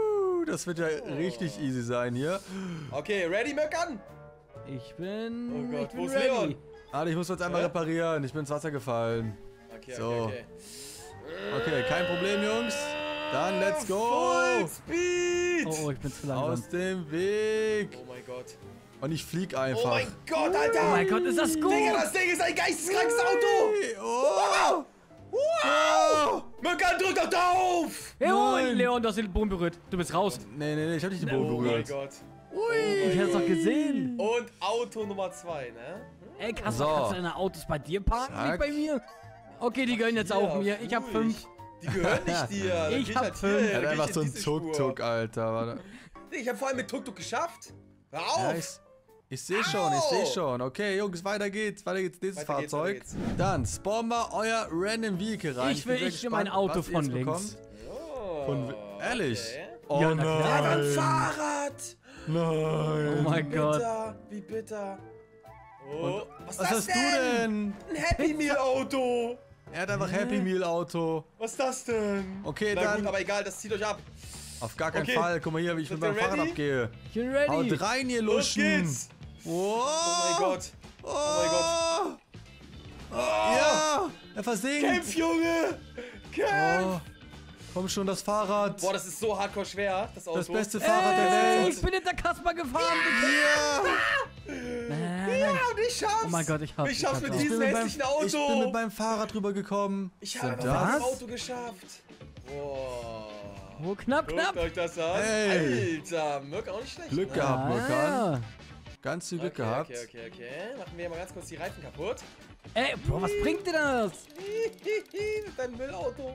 das wird ja richtig easy sein hier. Okay, ready, Möckern? Ich bin. Oh Gott, ich wo bin ist ready. Leon? Alter, ich muss jetzt einmal Hä? reparieren. Ich bin ins Wasser gefallen. Okay, So. okay, okay. Okay, kein Problem, Jungs. Dann let's go. Full Speed! Oh, oh, ich bin zu langsam. Aus dem Weg. Oh mein Gott. Und ich flieg Oh einfach. mein Gott, Alter! Oh mein Gott, ist das gut! Digga, das Ding ist ein geisteskrankes Auto! Oh. Wow! Möckern, drück doch da auf! Oh, Nein. Leon, du hast den Boden berührt. Du bist raus. Nee, nee, nee, ich hab nicht den Boden Oh mein berührt. Gott. Ui, ich hab's doch gesehen. Und Auto Nummer zwei, ne? Ey, Kasper, So. kannst du deine Autos bei dir parken, Zack. nicht bei mir? Okay, die gehören jetzt auch mir. Ich hab ruhig. fünf. Die gehören nicht dir. Dann Ich geh hab halt fünf. hier, Er hat geh einfach ich so in einen diese Spur. Tuk-Tuk, Alter. Warte. Ich hab vor allem mit Tuk-Tuk geschafft. Hör auf! Ja, ich ich sehe schon, ich sehe schon. Okay, Jungs, weiter geht's. Weiter geht's, nächstes Weiter geht's, Fahrzeug. weiter geht's. Dann spawnen wir euer Random Vehicle rein. Ich will- bin sehr ich will mein gespannt, Auto was ihr von jetzt links. bekommt. Oh, Von, ehrlich? okay. Oh Ja, na klar. Der hat ein nein. Fahrrad! Nein. Oh mein Gott. Bitter, wie bitter. Oh, was ist Was das hast denn? du denn? Ein Happy Meal Auto! Er hat einfach Happy Meal Auto. Was ist das denn? Okay, Na dann- gut, aber egal, das zieht euch ab. Auf gar keinen Okay. Fall. Guck mal hier, wie ich Seid mit meinem ihr Fahrrad ready? abgehe. Ich bin ready. Haut rein, ihr Los Luschen. geht's! Oh, Oh mein Gott. Oh, mein Gott. Oh, ja, er versinkt. Kämpf, Junge! Kämpf! Oh, komm schon, das Fahrrad. Boah, das ist so hardcore schwer, das Auto. Das beste Fahrrad der Ey, Welt. ich bin hinter Kasper gefahren. Ja. Nein, Ja, nein. und ich schaff's! Oh mein Gott, ich hab's, Ich ich schaff's hab's mit auch. Ich diesem bin mit, meinem, hässlichen Auto! ich bin mit meinem Fahrrad rübergekommen. Ich Was habe ist das denn mit dem Was? Auto geschafft. Boah. Oh, knapp, Guckt knapp. euch das an. Ey. Alter, Mirk auch nicht schlecht. Glück ne? gehabt, Ah, Mirkan. Ganz viel Glück Okay, gehabt. okay, okay, okay. Machen wir mal ganz kurz die Reifen kaputt. Ey, Bro, was bringt dir das? Mit deinem Müllauto.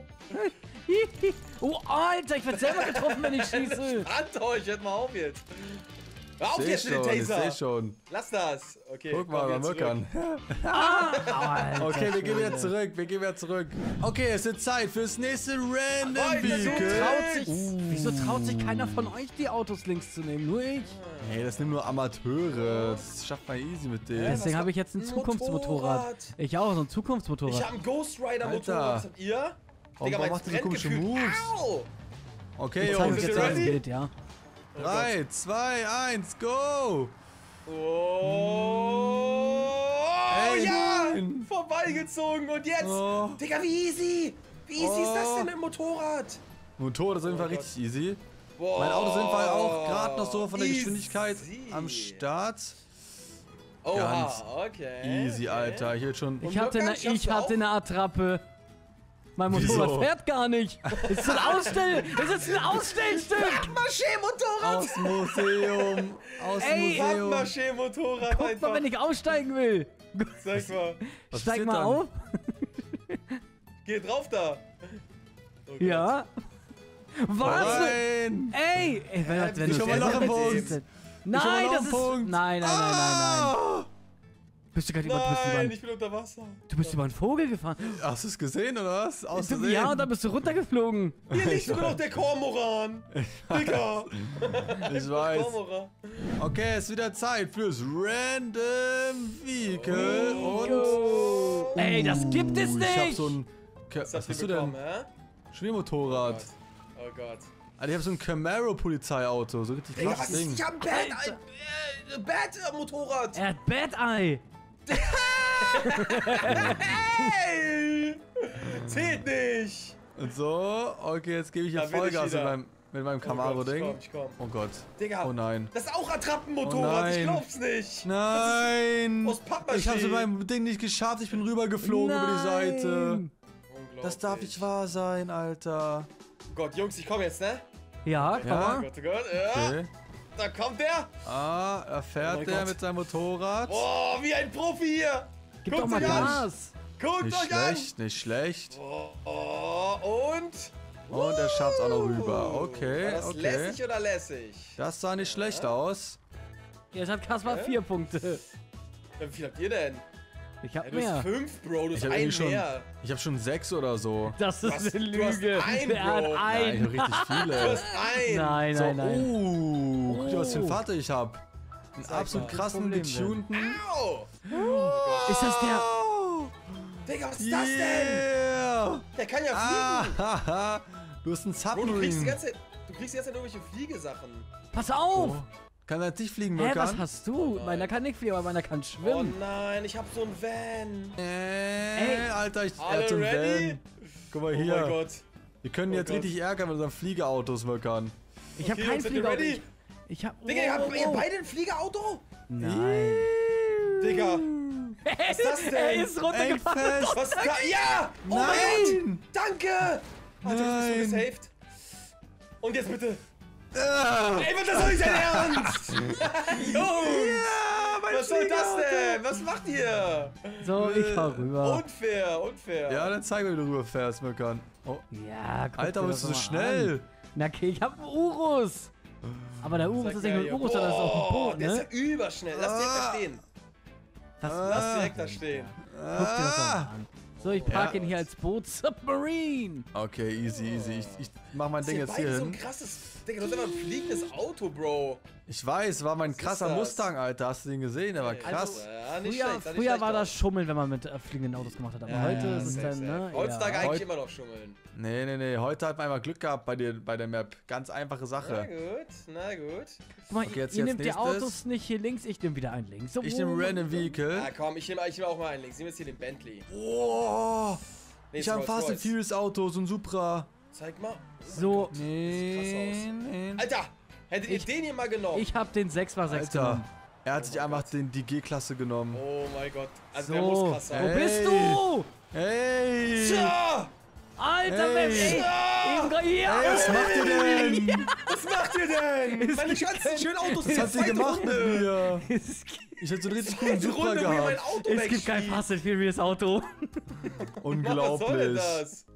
Oh, Alter, ich werd selber getroffen, wenn ich schieße. Hand euch, hört mal auf jetzt. Hör auf Seh jetzt mit dem schon, ich Taser. seh schon. Lass das. Okay, Guck komm, mal, bei wieder zurück. Mirkan. Alter, Okay, wir gehen wieder Schwede. zurück, wir gehen wieder zurück. Okay, es ist Zeit fürs nächste Random Weiter so Vehicle. traut Traut sich, wieso traut sich keiner von euch, die Autos links zu nehmen? Nur ich. Hey, das sind nur Amateure. Das schafft man easy mit denen. Deswegen was habe ich jetzt ein ein Zukunftsmotorrad. Motorrad. Ich auch, so ein Ich Zukunftsmotorrad. hab ein Ghost Rider Alter. Motorrad. Was habt ihr? Warum- Digga, warum mein macht ihr so brennt komische gefühlt. Moves? Au! Okay, Ich zeige Jungs, euch Sind jetzt ihr mal ein ready? Bild, ja. drei, zwei, eins, go! Oh, Ey, ja! nein. Vorbeigezogen und jetzt? Oh. Digga, wie easy! Wie easy ist das Oh. denn mit dem Motorrad? Motorrad ist auf jeden Fall Oh richtig easy. Boah. Mein Auto ist auf jeden Fall auch gerade noch so von der Easy. Geschwindigkeit am Start. Oha, Ganz okay. Easy, okay. Alter. Ich will schon. Ich hatte, Mirkan, eine, schaffst ich du hatte auch? eine Attrappe. Mein Wieso? Motorrad fährt gar nicht. Es ist ein Ausstell, es ist ein Ausstellstück. Maché-Motorrad! Aus dem Museum. Aus dem Ey. Museum. Maché-Motorrad Guck mal, einfach. wenn ich aussteigen will. Sag mal. Was Steig passiert mal dann? auf. Geh drauf da. Oh Gott. Ja. Was? Nein! Ey, ey, wenn, wenn Ich du hab mal noch einen Punkt. Nein, Ich hab mal noch das einen ist. Punkt. Nein, nein, nein, nein, nein. Ah! Bist du gerade über, du bist über, Nein, einen- ich bin unter Wasser. du bist über einen Vogel gefahren? Hast du es gesehen oder was? Aus Du, Versehen? ja, und dann bist du runtergeflogen. Hier liegt sogar noch der Kormoran. Digga. Ich weiß. Kormoran. Okay, es ist wieder Zeit fürs Random Vehicle und. Oh. Ey, das gibt es Uh, Ich hab nicht. so ein. Ke- Was Was habt ihr hast du bekommen, denn? hä? Schneemotorrad. Oh Gott. Alter, ich hab so ein Camaro-Polizeiauto. So richtig Digga, krasses was ist? Ding. Ich hab ein Bad, Alter. ein äh, Bad-Motorrad. Er hat Bad Eye. Hey! Zählt nicht. Und so, okay, jetzt gebe ich hier Da bin ich Vollgas mit wieder. meinem, mit meinem Oh Gott, ich Camaro-Ding. komm, ich komm. Oh Gott. Digga. Oh nein. Das ist auch Attrappenmotorrad. Oh ich nein. glaub's nicht. Nein! aus Pappmaché. Ich hab's mit meinem Ding nicht geschafft. Ich bin rübergeflogen über die Seite. Nein. Unglaublich. Das darf nicht wahr sein, Alter. Oh Gott, Jungs, ich komm jetzt, ne? Ja, komm Ja? Oh mal. Gott, oh Gott. Ja. Okay. Da kommt der. Ah, er Oh fährt mein der Gott. mit seinem Motorrad. Boah, wie ein Profi hier. Gib Guckt doch mal euch an. Gas. Guckt Nicht euch an. schlecht, nicht schlecht. Oh, oh, und? Und er schafft's auch noch rüber. Okay, War das okay. lässig oder lässig? Das sah nicht schlecht aus. Jetzt hat Kaspar vier Punkte. Wie viel habt ihr denn? Ich hab Ja, du hast mehr. fünf, Bro. Du Ich hast hab ein irgendwie schon, mehr. ich hab schon sechs oder so. Das ist hast- eine du hast Lüge. ein, Der hat Bro. Nein, ich ein. hab richtig Du viele. hast ein. Nein, So, nein, nein. uh, guck dir, was für ein Oh. Vater ich hab. Einen Sag absolut mal. krassen, Problem getunten. Au. Ist das der? Oh, Digga, was ist das denn? yeah. Der kann ja Ah, fliegen. haha. Du hast einen Bro, du kriegst die Submarine. ganze Zeit, du kriegst die ganze Zeit irgendwelche Fliegesachen. Pass auf! Oh. Kann er nicht fliegen, Hä, was Mirkan? hast du? nein. Meiner kann nicht fliegen, aber meiner kann Oh schwimmen. nein, ich hab so einen Van. Äh, Ey. Alter, ich Alle er hat so einen ready? Van. Guck mal Oh hier. mein Gott. Wir können Oh jetzt Gott. richtig ärgern mit unseren Fliegerautos, Mirkan. Ich hab Okay, keinen Jungs, seid ihr Flieger. ready? Ich, ich hab. Digga, ihr habt oh, ihr oh. beide ein Fliegerauto? Nein. Digga. Was ist das denn? Er ist runtergefallen. Ey, fest. Was da? Ja! Oh mein Nein! Gott! Danke! Alter, jetzt bist du Nein. gesaved. Und jetzt bitte. Ah. Ey, was soll ich denn ernst? Jungs! Ja, mein Was soll das Fliegerauto. denn? Was macht ihr? So, ich fahr rüber. Unfair, unfair. Ja, dann zeig mir, wie du rüberfährst, Mirkan. Oh. Ja, guck Alter, dir bist das du doch so mal schnell? an. Na okay, ich hab einen Urus. Aber der Urus Zeig ist nicht mal nur ein hier. Urus, sondern das ist auch ein Boah, Boot, der ist ne? ja überschnell. Lass direkt da Ah. stehen. Das, Lass direkt da stehen. guck dir das doch mal an. So, ich park Ja. ihn hier als Boot Submarine. Okay, easy, easy. Ich, ich mach mein Das Ding ist jetzt beide hier so ein hin. krasses. Digga, das ist einfach ein fliegendes Auto, Bro. Ich weiß, war mein ist krasser das? Mustang, Alter. Hast du den gesehen? Der war krass. Also, ja, nicht Früher, schlecht, sah nicht früher schlecht war aus. das Schummeln, wenn man mit äh, fliegenden Autos gemacht hat. Aber Ja, heute ja, ist es safe, dann, safe. ne? Heutzutage ja. eigentlich Heut- immer noch schummeln. Nee, nee, nee. Heute hat man einmal Glück gehabt bei, dir, bei der Map. Ganz einfache Na Sache. gut, na gut. Guck mal, Okay, jetzt ihr jetzt nehmt die nächstes. Autos nicht hier links, ich nehme wieder einen links. So, Ich nehme Random Vehicle. Ah, komm, ich nehme ich nehm auch mal einen links. Ich nehme jetzt hier den Bentley. Oh, Nee, ich habe ein Rolls Fast and Royce. Furious Auto, so ein Supra. Zeig mal. So, Nee, nee. Alter, hättet ihr Ich- den hier mal genommen? ich hab den sechs mal sechs Alter, genommen. er hat sich einfach den, die G-Klasse genommen. Oh mein Gott. Also So, der muss krass wo sein. Ey. bist du? Hey! Tja! Alter, Hey. Mensch, ey. Ja! Eben gerade- Ja. Ey, was macht ihr denn? Was macht ihr denn? Meine ganzen schönen Autos Was hat ihr gemacht mit mir? Es, Ich hätte so einen richtig coolen Die Supra Runde, wo ihr mein gehabt. Auto es gibt kein wegschießt. Fast and Furious Auto. Was soll denn Unglaublich. das?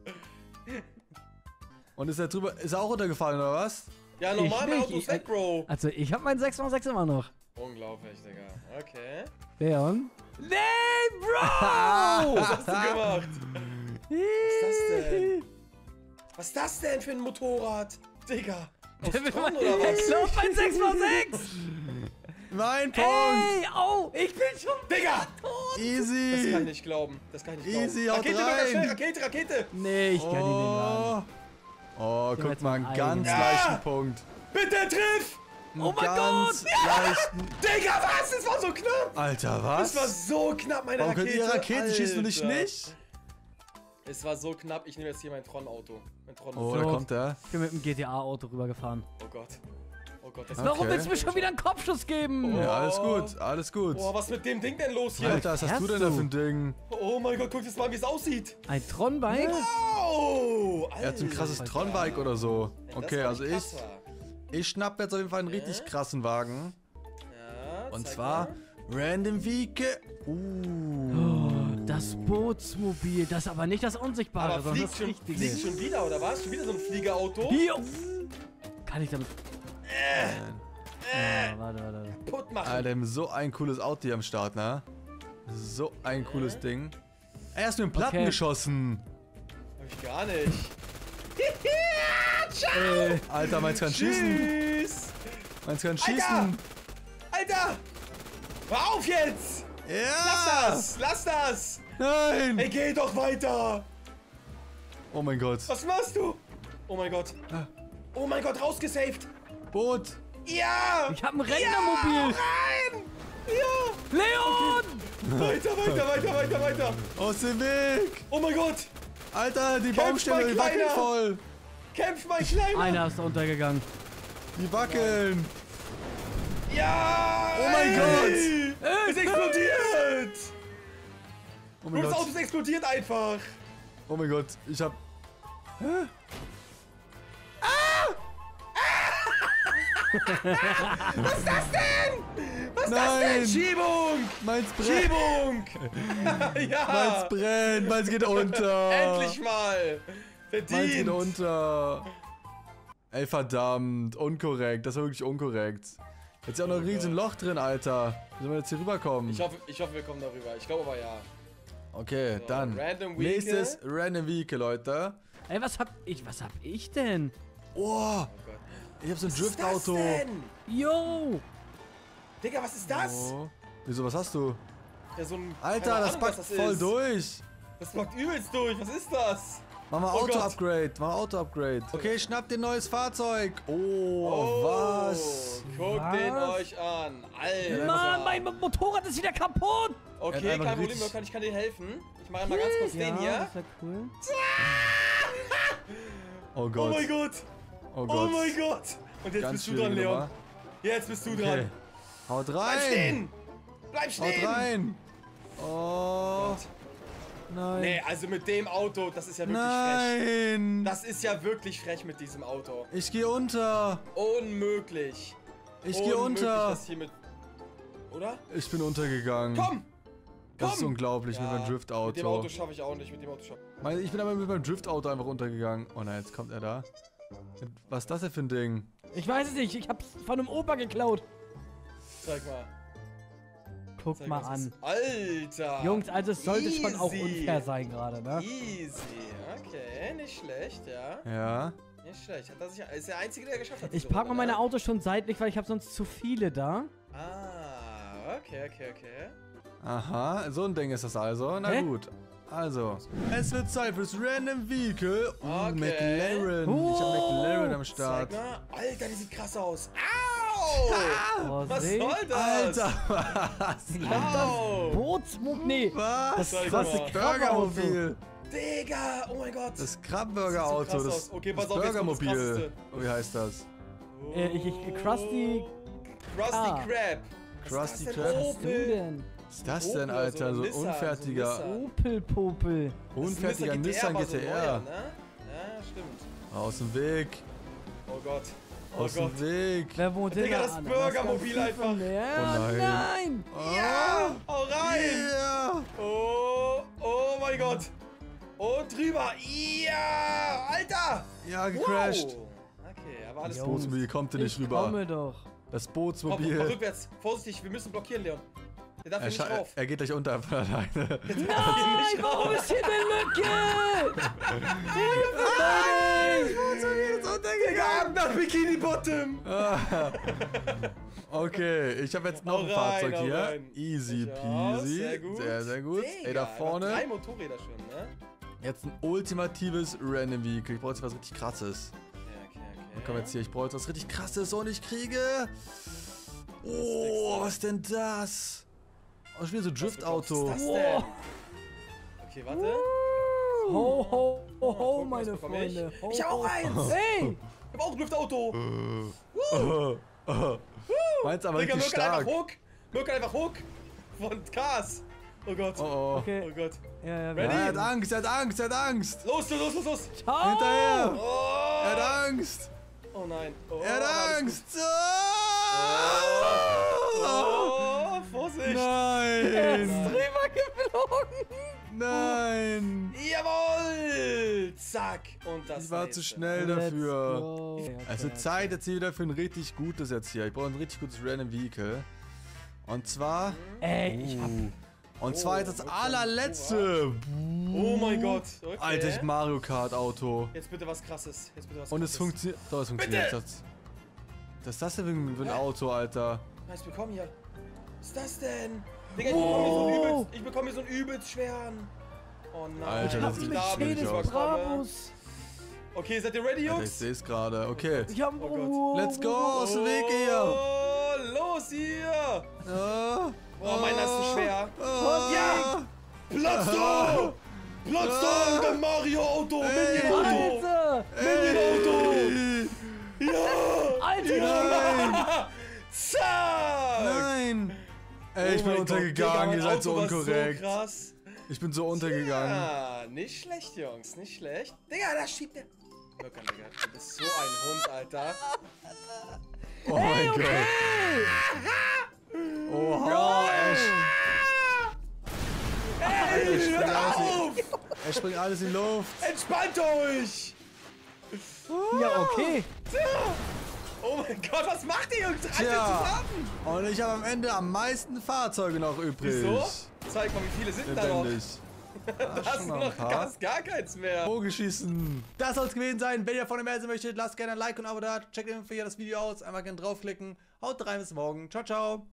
Und ist er drüber, ist er auch runtergefallen oder was? Ja, normal, Ich mein nicht. Auto ist Ich- weg, Bro. Also, ich hab meinen sechs mal sechs immer noch. Unglaublich, Digga. Okay. Leon? Nee, Bro! Was hast du gemacht? Was ist das denn? Was ist das denn für ein Motorrad? Digga. Aus Tron oder Ich was? lauf mein sechs mal sechs! Mein Punkt! Ey, au, ich bin schon Digga! Das kann ich Easy! nicht glauben. Das kann ich nicht glauben. Easy, haut Rakete, rein. Bürger, schnell, Rakete, Rakete! Nee, ich kann ihn nicht Oh, oh Gehen wir guck jetzt mal, mal einen ein ganz eigenes. leichten Ja. Punkt. Bitte triff! Einen Oh mein ganz leichten. Digga, was? Das war so knapp! Alter, was? Das war so knapp, meine Warum Rakete. könnt ihr Raketen schießen und ich Alter. nicht? Es war so knapp, ich nehme jetzt hier mein Tron-Auto. Mein Tron Oh, So. da kommt er. Ich bin mit dem G T A-Auto rübergefahren. Oh Gott. Oh Gott, das Okay. Warum willst du mir schon wieder einen Kopfschuss geben? Oh. Ja, alles gut, alles gut. Boah, was ist mit dem Ding denn los hier? Alter, was hast fährst du denn da du? für ein Ding? Oh mein Gott, guck jetzt mal, wie es aussieht. Ein Tron-Bike? Oh, Alter. Er hat so ein krasses Tron-Bike oder so. Wenn das Okay, mal also nicht ich, krass war. ich schnapp jetzt auf jeden Fall einen richtig krassen Wagen. Ja, Und zeig zwar mal. Random Vehicle. Uh. Oh, das Bootsmobil, das ist aber nicht das Unsichtbare, Aber sondern fliegt das schon, Richtige. fliegt schon wieder, oder was? Schon wieder so ein Fliegerauto? Hier! Kann ich damit... Ah, warte, warte, warte. Kaputt machen. Alter, wir haben so ein cooles Auto hier am Start, ne? So ein cooles Ding. Ey, hast du den Platten Okay. geschossen? Hab ich gar nicht. Äh, Alter, meins kann schießen. Tschüss. Meins kann Alter! schießen. Alter! Hör auf jetzt! Lass Ja! das! Lass das! Nein! Ey, geh doch weiter! Oh mein Gott. Was machst du? Oh mein Gott. Oh mein Gott, rausgesaved! Boot. Ja! ich hab ein Rentnermobil! Rein! Ja! Leon! Weiter, weiter, weiter, weiter, weiter! Aus dem Weg! Oh mein Gott! Alter, die Kämpf, Baumstämme, mein die wackeln Kleiner! voll! Kämpf, mein Kleiner! Einer ist untergegangen. Die wackeln! Ja! Oh mein ey! Es explodiert! Oh mein Das Auto Gott! ist explodiert einfach! Oh mein Gott, ich hab... Was ist das denn? Was ist das Nein! denn? Schiebung! Meins brennt! Schiebung! ja! Meins brennt! Meins geht unter! Endlich mal! Meins geht Verdient! unter! Ey, verdammt, unkorrekt, das war wirklich unkorrekt. Jetzt ist ja auch noch ein riesen Loch drin, Alter. Wie sollen wir jetzt hier rüberkommen? Ich hoffe, ich hoffe, wir kommen darüber. Ich glaube aber ja. Okay, So, dann. Random Vehicle. Nächstes Random Vehicle, Leute. Ey, was hab ich, was hab ich denn? Oh, Oh Gott. ich hab so ein Was ist das Driftauto. denn? Yo! Digga, was ist das? Oh. Wieso, was hast du? Ja, so ein, Alter, keine das Ahnung, packt was das voll ist. durch. Das packt übelst durch. Was ist das? Mach mal Oh Auto-Upgrade. Mach Auto-Upgrade. Okay, schnappt dir ein neues Fahrzeug. Oh, Oh, was? Guckt Was? den euch an. Alter. Mann, mein Motorrad ist wieder kaputt! Okay, Er hat einfach kein Problem, richtig- Mirkan, ich kann dir helfen. Ich mache mal ganz kurz Ja, den hier. das wäre cool. Oh Oh Gott. mein Gott. Oh Oh Gott. mein Gott. Und jetzt Ganz bist du schwierige dran, Leon. Nummer. Jetzt bist du Okay. dran. Haut Bleib rein. stehen. Bleib Haut stehen. rein. Oh. Nein. Nee, also mit dem Auto, das ist ja wirklich frech. Nein. Das ist ja wirklich frech mit diesem Auto. Ich gehe unter. Unmöglich. Ich gehe Unmöglich, unter. das hier mit... Oder? Ich bin untergegangen. Komm! Das ist komm! unglaublich mit meinem Mit dem Driftauto. Auto schaffe ich auch nicht, mit dem Auto schaffe ich. Mein- Ich bin aber mit meinem Driftauto einfach untergegangen. Oh nein, jetzt kommt er da. Was ist das denn für ein Ding? Ich weiß es nicht, ich hab's von einem Opa geklaut. Zeig mal. Guck Zeig mal was an. ist- Alter! Jungs, also es sollte schon auch Easy. unfair sein gerade, ne? Easy. Okay, nicht schlecht, ja. Ja. Nicht schlecht. Hat er sich, ist der Einzige, der geschafft hat. Ich diese park mal Runde, meine ne? Autos schon seitlich, weil ich habe sonst zu viele da. Ah, okay, okay, okay. Aha, so ein Ding ist das also. Na Hä? gut. Also, es wird Zeit fürs Random Vehicle. Uh, Okay. McLaren. Oh. Ich hab McLaren am Zeig Start. mal. Alter, die sieht krass aus. Au! Oh, Was seh. soll das? Alter, was? Ich hab das Au! Bootsmob. Nee. Was? Zeig Das mal. ist Burgermobil. Digga, oh mein Gott. Das Krabbenburger-Auto. Das sieht so krass Das, aus. Okay, das pass auf, jetzt kommt das Burgermobil. Krasseste. Oh, wie heißt das? Äh, ich, ich, Krusty. Krusty Ah. Krab. Was Krusty ist das denn? Krab? Was hast du Opel. denn? Was ist das denn, Opel, Alter? so ein So Nissan, unfertiger, so ein Nissan. Opel-Popel. Das ist ein unfertiger Nissan aber so G T ein neuer, R. ne? Ja, stimmt. Aus dem Weg. Oh Gott. Oh Aus Gott. dem Weg. Wer wohnt denn Digga, da das an? Burgermobil Was einfach. ist das denn? Oh Ja, nein. nein. Ja, hau rein. Yeah. Oh, oh mein Gott. Und drüber. Ja, Alter. Ja, gecrashed. Wow. Okay, aber alles Das Jungs, gut. Bootsmobil kommt hier nicht Ich rüber. komme doch. Das Komm, komm, Bootsmobil. rückwärts. Vorsichtig, wir müssen blockieren, Leon. Der darf Er, hier scha- nicht rauf. er geht gleich unter einfach alleine. Nein, warum ist hier eine Lücke? Hilfe, Leute! Digga, ab nach Bikini Bottom. Okay, ich habe jetzt noch Hau ein rein, Fahrzeug hau hier. rein. Easy Ich auch, peasy. Sehr gut. Sehr, sehr gut. Digga, Ey, da einfach vorne. Drei Motorräder schon, ne? Jetzt ein ultimatives Random Vehicle. Ich brauche jetzt was richtig krasses. Okay, okay, okay. Komm jetzt hier, ich brauche jetzt was richtig krasses und ich kriege. Oh, was ist denn das? Oh, ich will so ein Driftauto. Was ist das Wow. denn? Okay, warte. Ho, ho, ho, ho, gucken, was meine bekomme Freunde. Ich, Ho, ich hab auch ho. eins. Hey! Ich hab auch ein Driftauto. Meins aber Digga, richtig Mirkan stark. einfach hoch. Mirkan einfach hoch. Von Cars. Oh Gott. Oh oh. Okay. Oh Gott. Ja, ja, Ready? Er hat Angst, er hat Angst, er hat Angst. Los, los, los, los, los. Ciao! Hinterher. Oh, Er hat Angst. oh nein. Oh, Er hat alles Angst. gut. Oh. Oh, Vorsicht. Er ist Nein. drüber geflogen! Nein. Jawohl. Zack. Und das Ich war nächste. zu schnell Let's dafür. go. Okay, Also okay. Zeit jetzt hier wieder für ein richtig gutes jetzt hier. Ich brauche ein richtig gutes Random Vehicle. Und zwar... Ey, ich hab. Uh, und zwar jetzt das okay. allerletzte. Oh mein Gott. Okay. Alter, ich Mario Kart Auto. Jetzt bitte was krasses. Jetzt bitte was Und es krasses. funktioniert. Doch, es funktioniert. Bitte! Das, was ist das denn für ein, für ein Auto, Alter? Was bekommen hier? Was ist das denn? Digga, ich bekomme hier so einen Oh. übelst, ich bekomme hier so einen übelst schweren. Oh nein. Alter, Ich das hab sieht Da bin ich schwierig Mercedes aus. überkommen. Bravos. Okay, seid ihr ready, Alter, ich Jungs? sehe es gerade. Okay. Ich hab. Oh Gott. Let's go, aus dem Weg hier. Oh, los hier! Oh, Oh, meiner ist so schwer. Oh, Ja! Platz da! Platz da in dem Mario-Auto! Minion-Auto! Alter! Minion-Auto! Ja! Alter! Zack! Nein! Ey, ich Oh bin mein untergegangen, Gott, Digga, ihr seid mein so Auto war unkorrekt. So krass. Ich bin so untergegangen. Ja, nicht schlecht, Jungs, nicht schlecht. Digga, da schiebt der. Mirkan, Digga, du bist so ein Hund, Alter. Oh mein Gott. Oha, er, Ey, ich hört spring alles auf! er springt alles in die Luft. Entspannt euch! Ja, okay. Oh mein Gott, was macht ihr, Jungs? Reißt ihr Tja, zusammen? und ich habe am Ende am meisten Fahrzeuge noch übrig. Wieso? Zeig mal, wie viele sind da noch? Lebendig. Da hast schon du noch ein noch paar. gar, gar keins mehr. Bogenschießen. Das soll es gewesen sein. Wenn ihr von dem mehr sehen möchtet, lasst gerne ein Like und ein Abo da. Checkt für das Video aus. Einfach gerne draufklicken. Haut rein, bis morgen. Ciao, ciao.